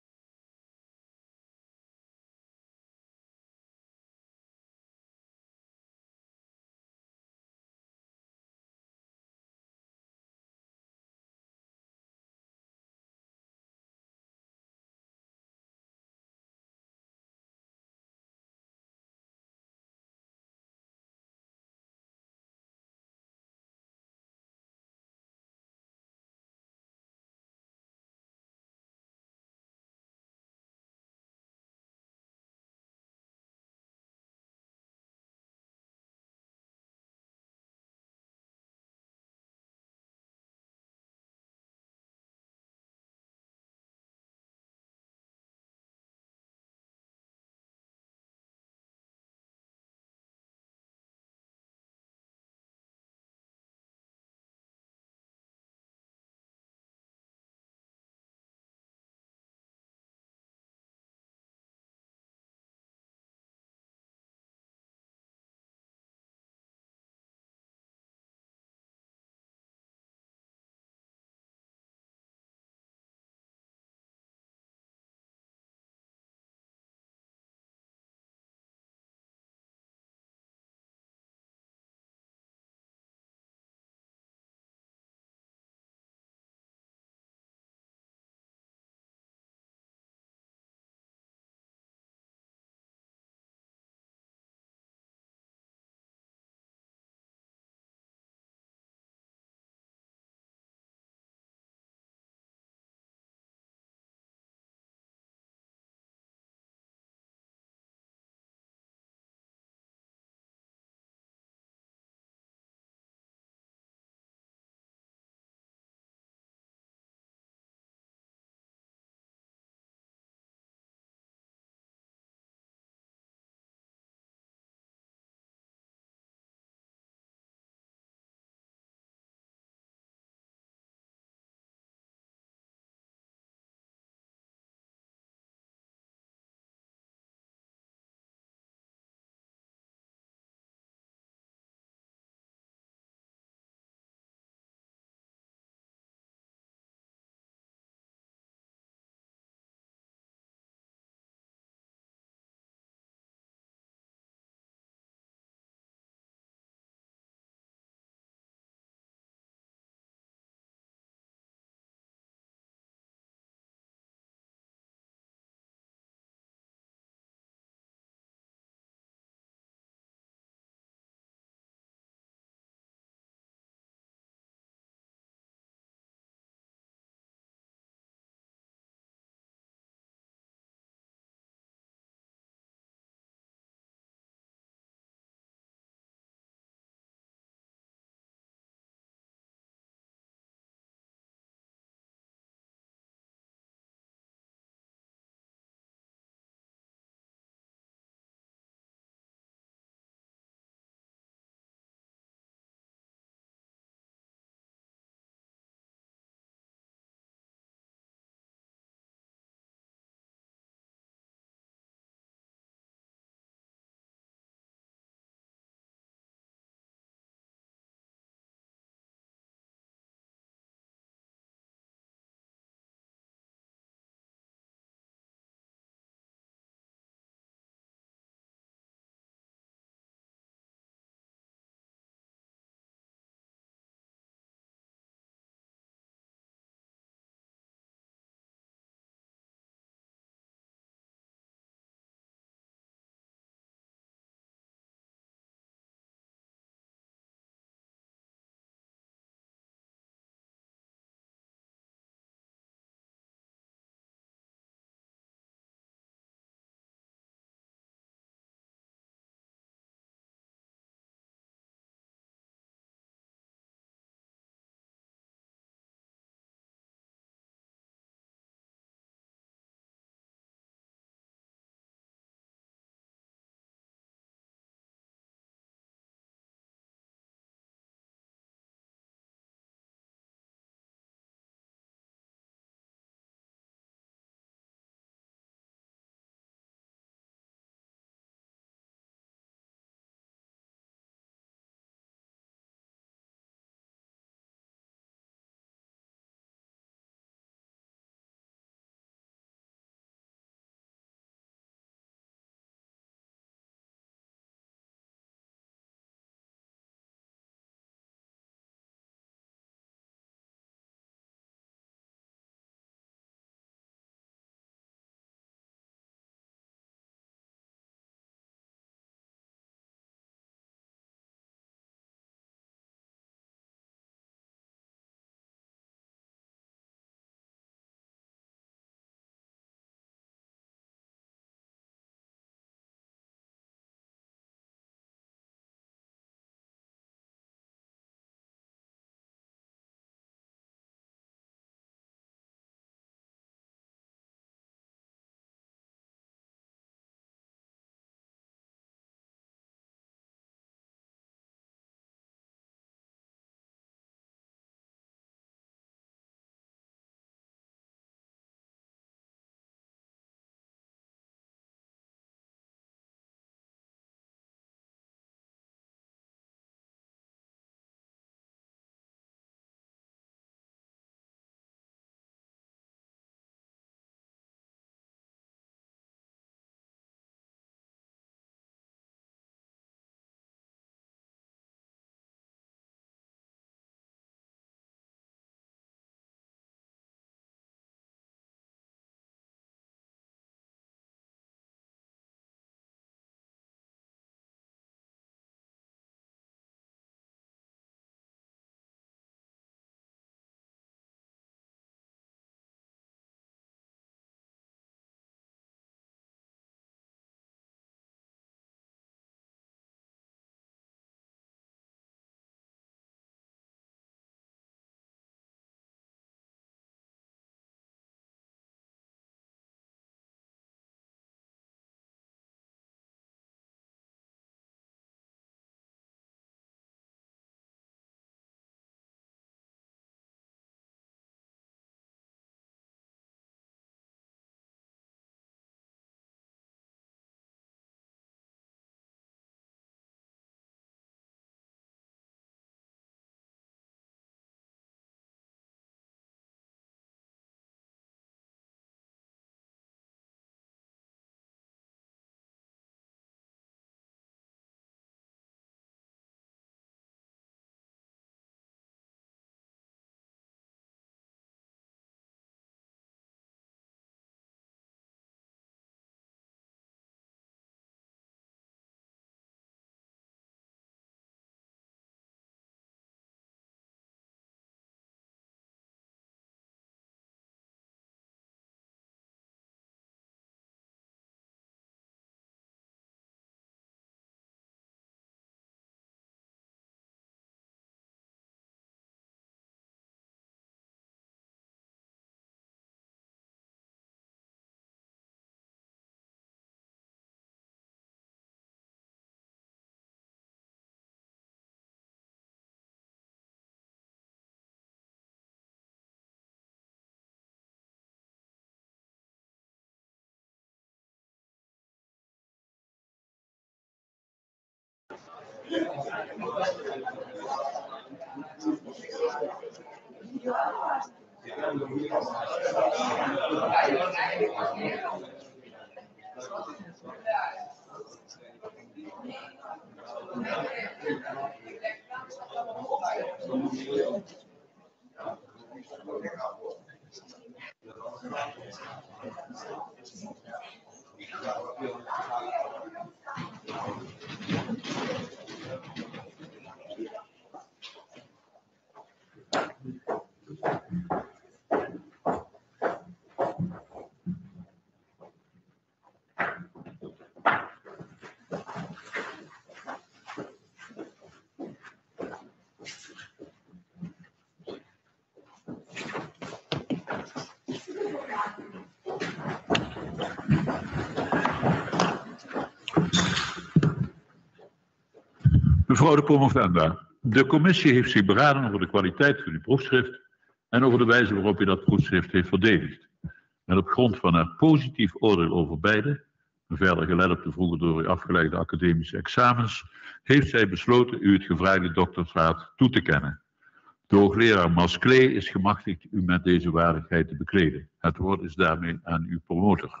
Mevrouw de promovenda, de commissie heeft zich beraden over de kwaliteit van uw proefschrift en over de wijze waarop u dat proefschrift heeft verdedigd. En op grond van haar positief oordeel over beide, en verder gelet op de vroeger door u afgelegde academische examens, heeft zij besloten u het gevraagde doctoraat toe te kennen. De hoogleraar Masclee is gemachtigd u met deze waardigheid te bekleden. Het woord is daarmee aan uw promotor.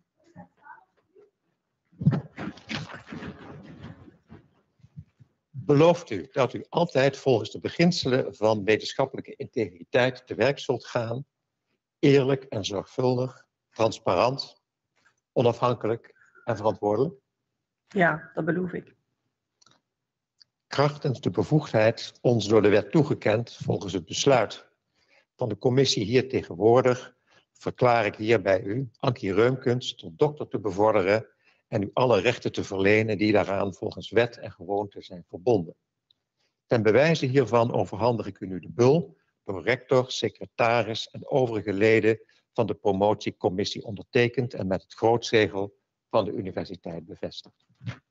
Belooft u dat u altijd volgens de beginselen van wetenschappelijke integriteit te werk zult gaan, eerlijk en zorgvuldig, transparant, onafhankelijk en verantwoordelijk? Ja, dat beloof ik. Krachtens de bevoegdheid ons door de wet toegekend volgens het besluit van de commissie hier tegenwoordig, verklaar ik hierbij u, Ankie Reumkens, tot dokter te bevorderen en u alle rechten te verlenen die daaraan volgens wet en gewoonte zijn verbonden. Ten bewijze hiervan overhandig ik u nu de bul door rector, secretaris en overige leden van de promotiecommissie ondertekend en met het grootzegel van de universiteit bevestigd.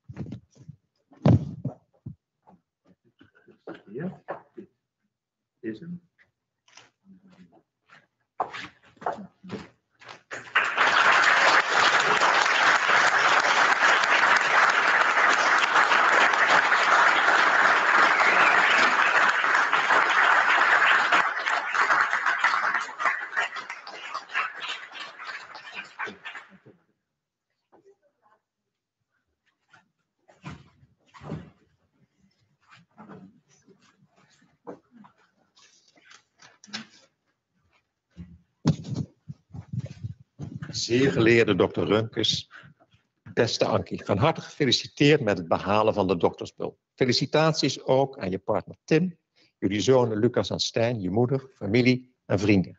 Ja, deze. Zeer geleerde dokter Reumkens, beste Ankie, van harte gefeliciteerd met het behalen van de doktersbul. Felicitaties ook aan je partner Tim, jullie zonen Lucas en Stijn, je moeder, familie en vrienden.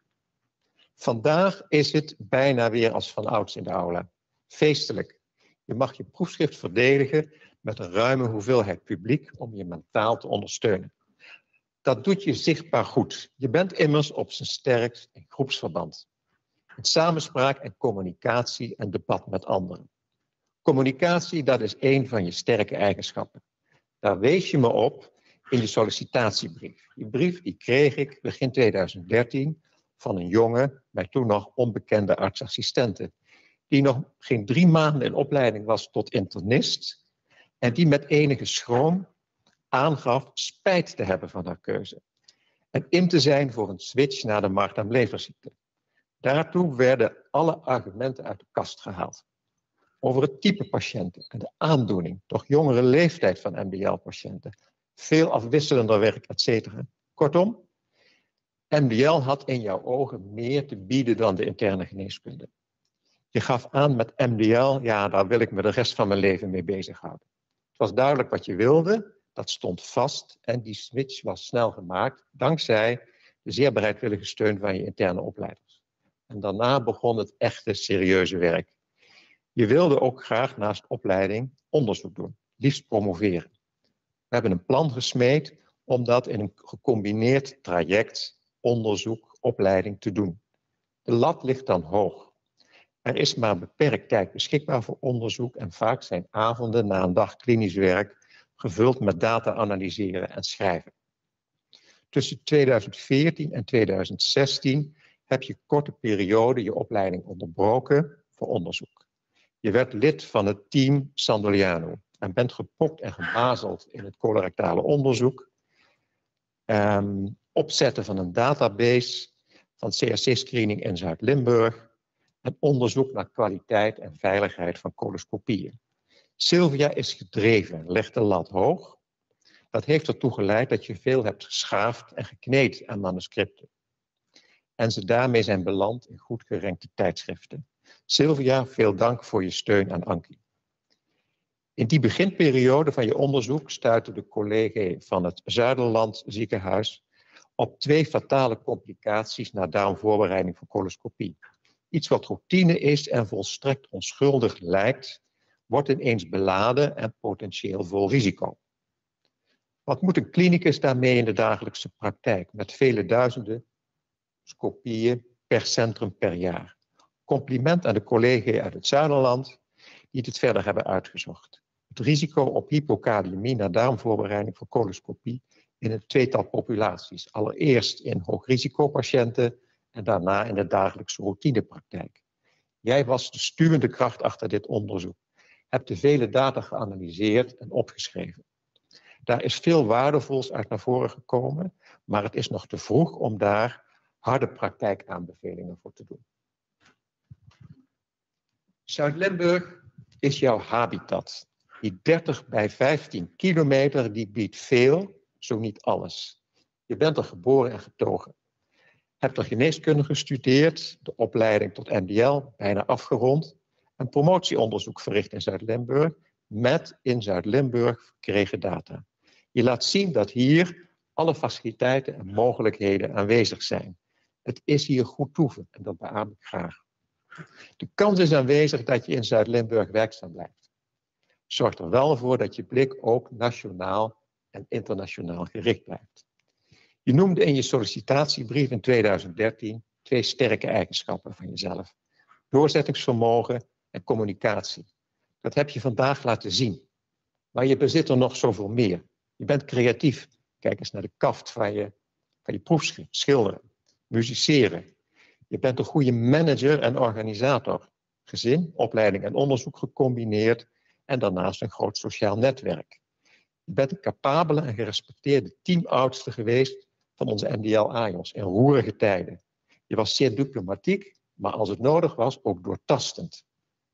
Vandaag is het bijna weer als van ouds in de aula. Feestelijk. Je mag je proefschrift verdedigen met een ruime hoeveelheid publiek om je mentaal te ondersteunen. Dat doet je zichtbaar goed. Je bent immers op zijn sterkst in groepsverband. In samenspraak en communicatie en debat met anderen. Communicatie, dat is één van je sterke eigenschappen. Daar wees je me op in je sollicitatiebrief. Die brief die kreeg ik begin tweeduizend dertien van een jonge, mij toen nog onbekende artsassistente, die nog geen drie maanden in opleiding was tot internist en die met enige schroom aangaf spijt te hebben van haar keuze en in te zijn voor een switch naar de maag-darm-leverziekte. Daartoe werden alle argumenten uit de kast gehaald. Over het type patiënten en de aandoening, toch jongere leeftijd van M D L-patiënten, veel afwisselender werk, et cetera. Kortom, M D L had in jouw ogen meer te bieden dan de interne geneeskunde. Je gaf aan met M D L, ja, daar wil ik me de rest van mijn leven mee bezighouden. Het was duidelijk wat je wilde, dat stond vast en die switch was snel gemaakt, dankzij de zeer bereidwillige steun van je interne opleiders. En daarna begon het echte serieuze werk. Je wilde ook graag naast opleiding onderzoek doen, liefst promoveren. We hebben een plan gesmeed om dat in een gecombineerd traject, onderzoek, opleiding te doen. De lat ligt dan hoog. Er is maar beperkt tijd beschikbaar voor onderzoek en vaak zijn avonden na een dag klinisch werk gevuld met data analyseren en schrijven. Tussen tweeduizend veertien en tweeduizend zestien heb je korte periode je opleiding onderbroken voor onderzoek. Je werd lid van het team Sandoliano, en bent gepokt en gemazeld in het colorectale onderzoek. Um, opzetten van een database van C R C-screening in Zuid-Limburg en onderzoek naar kwaliteit en veiligheid van coloscopieën. Sylvia is gedreven, legt de lat hoog. Dat heeft ertoe geleid dat je veel hebt geschaafd en gekneed aan manuscripten. En ze daarmee zijn beland in goed gerankte tijdschriften. Sylvia, veel dank voor je steun aan Ankie. In die beginperiode van je onderzoek stuitte de collega van het Zuiderland ziekenhuis op twee fatale complicaties na darmvoorbereiding voor coloscopie. Iets wat routine is en volstrekt onschuldig lijkt, wordt ineens beladen en potentieel vol risico. Wat moet een klinicus daarmee in de dagelijkse praktijk met vele duizenden scopieën per centrum per jaar? Compliment aan de collega's uit het Zuiderland die dit verder hebben uitgezocht. Het risico op hypokaliëmie na darmvoorbereiding voor coloscopie in een tweetal populaties. Allereerst in hoogrisicopatiënten en daarna in de dagelijkse routinepraktijk. Jij was de stuwende kracht achter dit onderzoek. Hebt de vele data geanalyseerd en opgeschreven. Daar is veel waardevols uit naar voren gekomen, maar het is nog te vroeg om daar harde praktijkaanbevelingen voor te doen. Zuid-Limburg is jouw habitat. Die dertig bij vijftien kilometer die biedt veel, zo niet alles. Je bent er geboren en getogen. Hebt er geneeskunde gestudeerd, de opleiding tot N D L bijna afgerond en promotieonderzoek verricht in Zuid-Limburg met in Zuid-Limburg verkregen data. Je laat zien dat hier alle faciliteiten en mogelijkheden aanwezig zijn. Het is hier goed toeven en dat beaam ik graag. De kans is aanwezig dat je in Zuid-Limburg werkzaam blijft. Zorg er wel voor dat je blik ook nationaal en internationaal gericht blijft. Je noemde in je sollicitatiebrief in tweeduizend dertien twee sterke eigenschappen van jezelf. Doorzettingsvermogen en communicatie. Dat heb je vandaag laten zien. Maar je bezit er nog zoveel meer. Je bent creatief. Kijk eens naar de kaft van je, van je proefschrift. Schilderen, musiceren. Je bent een goede manager en organisator. Gezin, opleiding en onderzoek gecombineerd en daarnaast een groot sociaal netwerk. Je bent een capabele en gerespecteerde teamoudste geweest van onze N D L-A J O S in roerige tijden. Je was zeer diplomatiek, maar als het nodig was ook doortastend.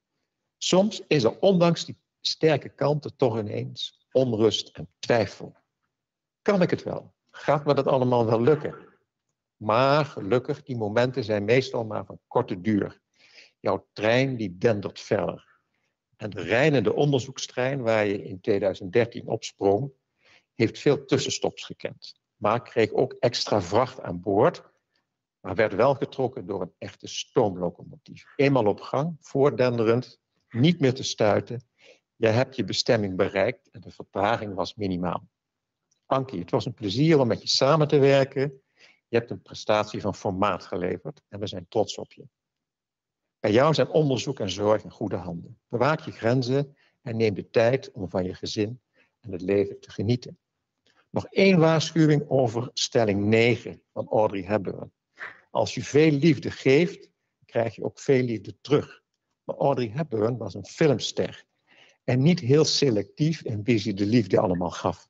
Soms is er ondanks die sterke kanten toch ineens onrust en twijfel. Kan ik het wel? Gaat me dat allemaal wel lukken? Maar gelukkig, die momenten zijn meestal maar van korte duur. Jouw trein die dendert verder. En de rijdende onderzoekstrein waar je in tweeduizend dertien op sprong, heeft veel tussenstops gekend. Maar kreeg ook extra vracht aan boord, maar werd wel getrokken door een echte stoomlocomotief. Eenmaal op gang, voordenderend, niet meer te stuiten. Jij hebt je bestemming bereikt en de vertraging was minimaal. Ankie, het was een plezier om met je samen te werken. Je hebt een prestatie van formaat geleverd en we zijn trots op je. Bij jou zijn onderzoek en zorg in goede handen. Bewaak je grenzen en neem de tijd om van je gezin en het leven te genieten. Nog één waarschuwing over stelling negen van Audrey Hepburn. Als je veel liefde geeft, krijg je ook veel liefde terug. Maar Audrey Hepburn was een filmster. En niet heel selectief in wie ze de liefde allemaal gaf.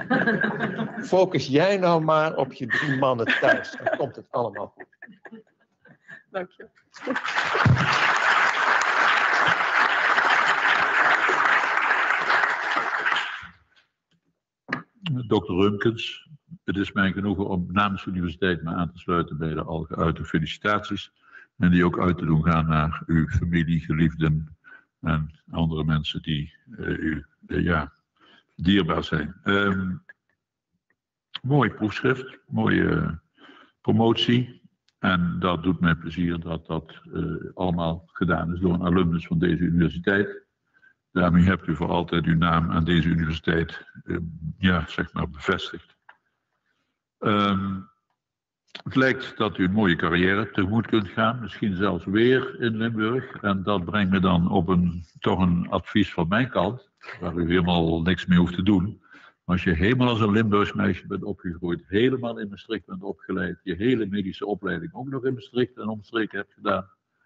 Focus jij nou maar op je drie mannen thuis. Dan komt het allemaal goed. Dank je. dokter Rumkens, het is mij genoegen om namens de universiteit me aan te sluiten bij de al geuite felicitaties. En die ook uit te doen gaan naar uw familie, geliefden en andere mensen die uh, u uh, ja, dierbaar zijn. Um, mooi proefschrift, mooie uh, promotie. En dat doet mij plezier dat dat uh, allemaal gedaan is door een alumnus van deze universiteit. Daarmee hebt u voor altijd uw naam aan deze universiteit uh, ja, zeg maar bevestigd. Um, het lijkt dat u een mooie carrière tegemoet kunt gaan, misschien zelfs weer in Limburg. En dat brengt me dan op een, toch een advies van mijn kant, waar u helemaal niks mee hoeft te doen. Maar als je helemaal als een Limburgs meisje bent opgegroeid, helemaal in Maastricht bent opgeleid, je hele medische opleiding ook nog in Maastricht en omstreken hebt gedaan,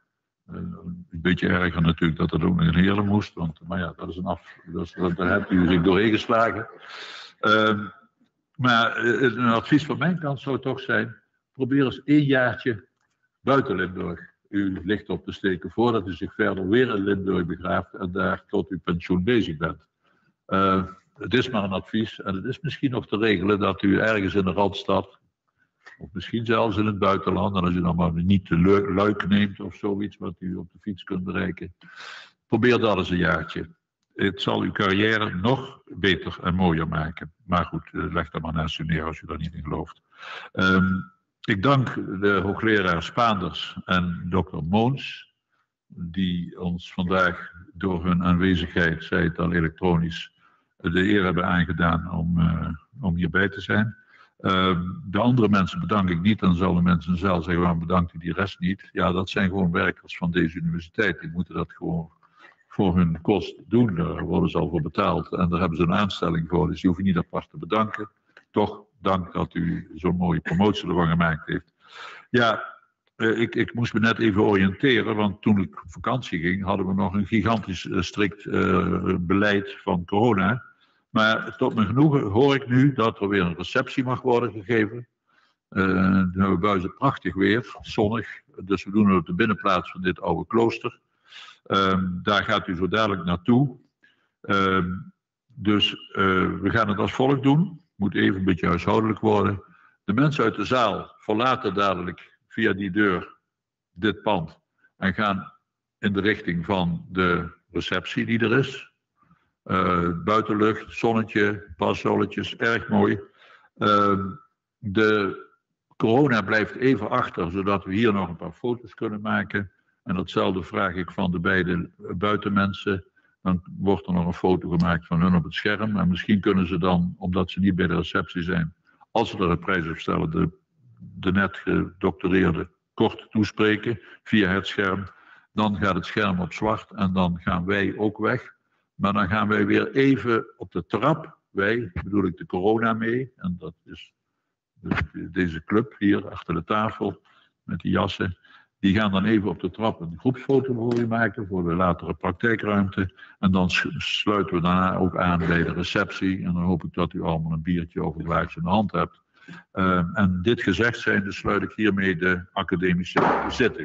Uh, een beetje erger natuurlijk dat het ook nog in Heerlen moest, want maar ja, dat is een af, dat is, daar hebt u zich doorheen geslagen. Uh, maar uh, een advies van mijn kant zou toch zijn, probeer eens één jaartje buiten Limburg uw licht op te steken, voordat u zich verder weer in Limburg begraaft en daar tot uw pensioen bezig bent. Uh, het is maar een advies en het is misschien nog te regelen dat u ergens in de Randstad, of misschien zelfs in het buitenland, en als u dan maar niet de Luik neemt of zoiets wat u op de fiets kunt bereiken, probeer dat eens een jaartje. Het zal uw carrière nog beter en mooier maken. Maar goed, leg dat maar naast u neer als u daar niet in gelooft. Um, ik dank de hoogleraar Spaanders en dokter Moons, die ons vandaag door hun aanwezigheid, zij het al elektronisch, de eer hebben aangedaan om, uh, om hierbij te zijn. Uh, de andere mensen bedank ik niet, dan zullen mensen zelf zeggen, waarom bedankt u die rest niet? Ja, dat zijn gewoon werkers van deze universiteit, die moeten dat gewoon voor hun kost doen, daar worden ze al voor betaald en daar hebben ze een aanstelling voor, dus je hoeft niet apart te bedanken. Toch dank dat u zo'n mooie promotie ervan gemaakt heeft. Ja, uh, ik, ik moest me net even oriënteren, want toen ik op vakantie ging, hadden we nog een gigantisch uh, strikt uh, beleid van corona. Maar tot mijn genoegen hoor ik nu dat er weer een receptie mag worden gegeven. Uh, dan hebben we buiten prachtig weer, zonnig. Dus we doen het op de binnenplaats van dit oude klooster. Uh, daar gaat u zo dadelijk naartoe. Uh, dus uh, we gaan het als volgt doen. Moet even een beetje huishoudelijk worden. De mensen uit de zaal verlaten dadelijk via die deur dit pand. En gaan in de richting van de receptie die er is. Uh, buitenlucht, zonnetje, parasolletjes, erg mooi. Uh, de corona blijft even achter, zodat we hier nog een paar foto's kunnen maken. En datzelfde vraag ik van de beide buitenmensen. Dan wordt er nog een foto gemaakt van hun op het scherm. En misschien kunnen ze dan, omdat ze niet bij de receptie zijn, als ze er een prijs op stellen, de, de net gedoctoreerde kort toespreken via het scherm. Dan gaat het scherm op zwart en dan gaan wij ook weg. Maar dan gaan wij weer even op de trap, wij bedoel ik de corona mee, en dat is deze club hier achter de tafel met die jassen, die gaan dan even op de trap een groepsfoto voor u maken voor de latere praktijkruimte. En dan sluiten we daarna ook aan bij de receptie en dan hoop ik dat u allemaal een biertje of een glaasje in de hand hebt. Uh, en dit gezegd zijnde sluit ik hiermee de academische zitting.